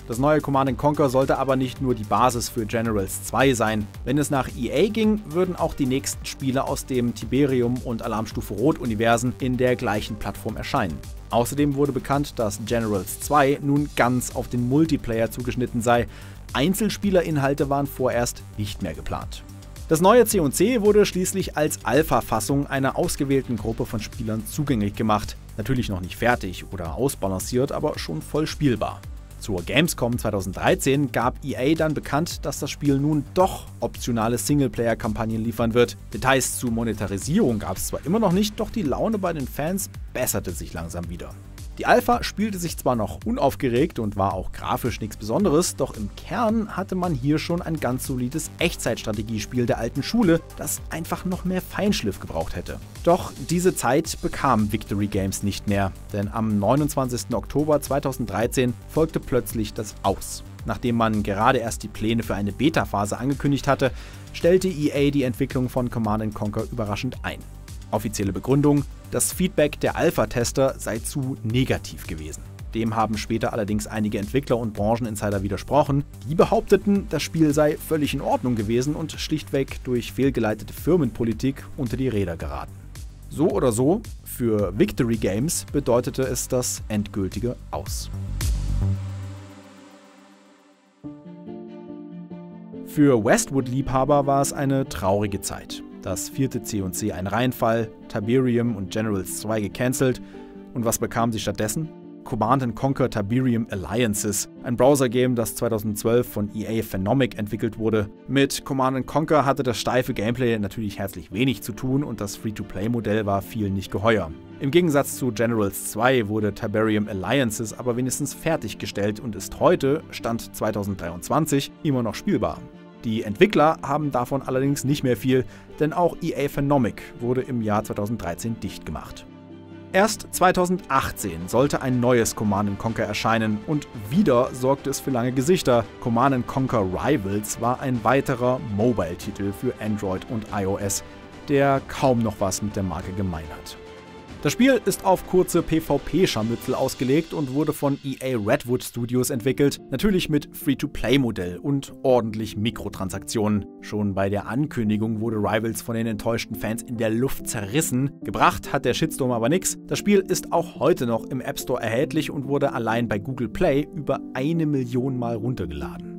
Das neue Command & Conquer sollte aber nicht nur die Basis für Generals 2 sein. Wenn es nach EA ging, würden auch die nächsten Spiele aus dem Tiberium und Alarmstufe Rot-Universen in der gleichen Plattform erscheinen. Außerdem wurde bekannt, dass Generals 2 nun ganz auf den Multiplayer zugeschnitten sei. Einzelspielerinhalte waren vorerst nicht mehr geplant. Das neue C&C wurde schließlich als Alpha-Fassung einer ausgewählten Gruppe von Spielern zugänglich gemacht. Natürlich noch nicht fertig oder ausbalanciert, aber schon voll spielbar. Zur Gamescom 2013 gab EA dann bekannt, dass das Spiel nun doch optionale Singleplayer-Kampagnen liefern wird. Details zur Monetarisierung gab es zwar immer noch nicht, doch die Laune bei den Fans besserte sich langsam wieder. Die Alpha spielte sich zwar noch unaufgeregt und war auch grafisch nichts Besonderes, doch im Kern hatte man hier schon ein ganz solides Echtzeitstrategiespiel der alten Schule, das einfach noch mehr Feinschliff gebraucht hätte. Doch diese Zeit bekam Victory Games nicht mehr, denn am 29. Oktober 2013 folgte plötzlich das Aus. Nachdem man gerade erst die Pläne für eine Beta-Phase angekündigt hatte, stellte EA die Entwicklung von Command & Conquer überraschend ein. Offizielle Begründung: Das Feedback der Alpha-Tester sei zu negativ gewesen. Dem haben später allerdings einige Entwickler und Brancheninsider widersprochen. Die behaupteten, das Spiel sei völlig in Ordnung gewesen und schlichtweg durch fehlgeleitete Firmenpolitik unter die Räder geraten. So oder so, für Victory Games bedeutete es das endgültige Aus. Für Westwood-Liebhaber war es eine traurige Zeit. Das 4. C&C ein Reinfall, Tiberium und Generals 2 gecancelt. Und was bekamen sie stattdessen? Command & Conquer Tiberium Alliances, ein Browser-Game, das 2012 von EA Phenomic entwickelt wurde. Mit Command & Conquer hatte das steife Gameplay natürlich herzlich wenig zu tun und das Free-to-Play-Modell war vielen nicht geheuer. Im Gegensatz zu Generals 2 wurde Tiberium Alliances aber wenigstens fertiggestellt und ist heute, Stand 2023, immer noch spielbar. Die Entwickler haben davon allerdings nicht mehr viel, denn auch EA Phenomic wurde im Jahr 2013 dicht gemacht. Erst 2018 sollte ein neues Command & Conquer erscheinen und wieder sorgte es für lange Gesichter. Command & Conquer Rivals war ein weiterer Mobile-Titel für Android und iOS, der kaum noch was mit der Marke gemein hat. Das Spiel ist auf kurze PvP-Scharmützel ausgelegt und wurde von EA Redwood Studios entwickelt, natürlich mit Free-to-Play-Modell und ordentlich Mikrotransaktionen. Schon bei der Ankündigung wurde Rivals von den enttäuschten Fans in der Luft zerrissen. Gebracht hat der Shitstorm aber nix. Das Spiel ist auch heute noch im App Store erhältlich und wurde allein bei Google Play über 1 Million Mal runtergeladen.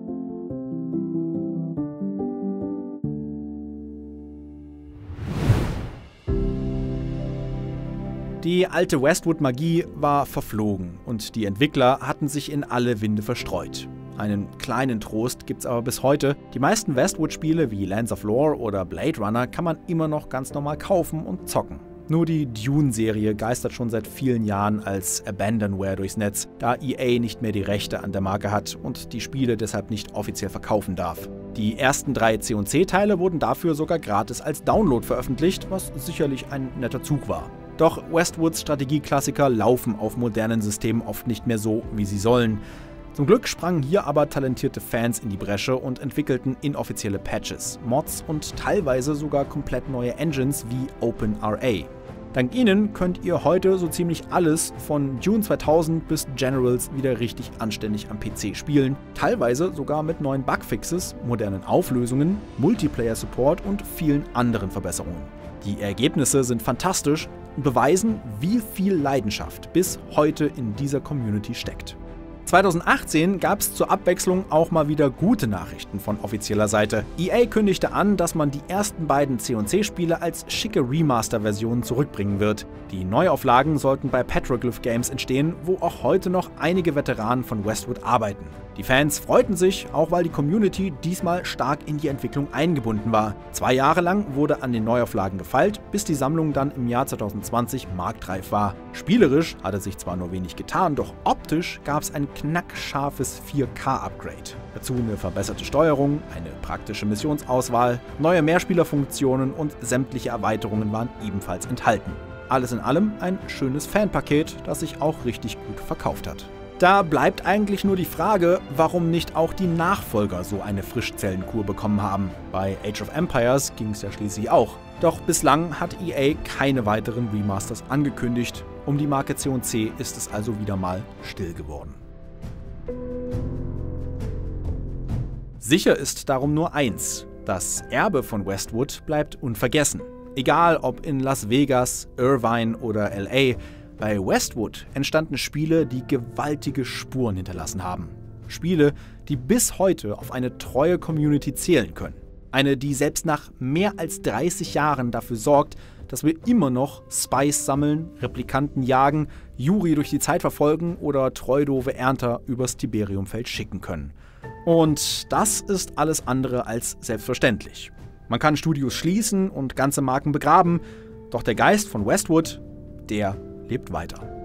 Die alte Westwood-Magie war verflogen und die Entwickler hatten sich in alle Winde verstreut. Einen kleinen Trost gibt's aber bis heute. Die meisten Westwood-Spiele wie Lands of Lore oder Blade Runner kann man immer noch ganz normal kaufen und zocken. Nur die Dune-Serie geistert schon seit vielen Jahren als Abandonware durchs Netz, da EA nicht mehr die Rechte an der Marke hat und die Spiele deshalb nicht offiziell verkaufen darf. Die ersten 3 C&C-Teile wurden dafür sogar gratis als Download veröffentlicht, was sicherlich ein netter Zug war. Doch Westwoods Strategieklassiker laufen auf modernen Systemen oft nicht mehr so, wie sie sollen. Zum Glück sprangen hier aber talentierte Fans in die Bresche und entwickelten inoffizielle Patches, Mods und teilweise sogar komplett neue Engines wie OpenRA. Dank ihnen könnt ihr heute so ziemlich alles von Dune 2000 bis Generals wieder richtig anständig am PC spielen, teilweise sogar mit neuen Bugfixes, modernen Auflösungen, Multiplayer-Support und vielen anderen Verbesserungen. Die Ergebnisse sind fantastisch und beweisen, wie viel Leidenschaft bis heute in dieser Community steckt. 2018 gab es zur Abwechslung auch mal wieder gute Nachrichten von offizieller Seite. EA kündigte an, dass man die ersten beiden C&C-Spiele als schicke Remaster-Versionen zurückbringen wird. Die Neuauflagen sollten bei Petroglyph Games entstehen, wo auch heute noch einige Veteranen von Westwood arbeiten. Die Fans freuten sich, auch weil die Community diesmal stark in die Entwicklung eingebunden war. 2 Jahre lang wurde an den Neuauflagen gefeilt, bis die Sammlung dann im Jahr 2020 marktreif war. Spielerisch hatte sich zwar nur wenig getan, doch optisch gab es ein knackscharfes 4K-Upgrade. Dazu eine verbesserte Steuerung, eine praktische Missionsauswahl, neue Mehrspielerfunktionen und sämtliche Erweiterungen waren ebenfalls enthalten. Alles in allem ein schönes Fanpaket, das sich auch richtig gut verkauft hat. Da bleibt eigentlich nur die Frage, warum nicht auch die Nachfolger so eine Frischzellenkur bekommen haben. Bei Age of Empires ging es ja schließlich auch. Doch bislang hat EA keine weiteren Remasters angekündigt. Um die Marke C&C ist es also wieder mal still geworden. Sicher ist darum nur eins: Das Erbe von Westwood bleibt unvergessen. Egal ob in Las Vegas, Irvine oder LA, bei Westwood entstanden Spiele, die gewaltige Spuren hinterlassen haben. Spiele, die bis heute auf eine treue Community zählen können. Eine, die selbst nach mehr als 30 Jahren dafür sorgt, dass wir immer noch Spice sammeln, Replikanten jagen, Yuri durch die Zeit verfolgen oder treudove Ernter übers Tiberiumfeld schicken können. Und das ist alles andere als selbstverständlich. Man kann Studios schließen und ganze Marken begraben, doch der Geist von Westwood, der lebt weiter.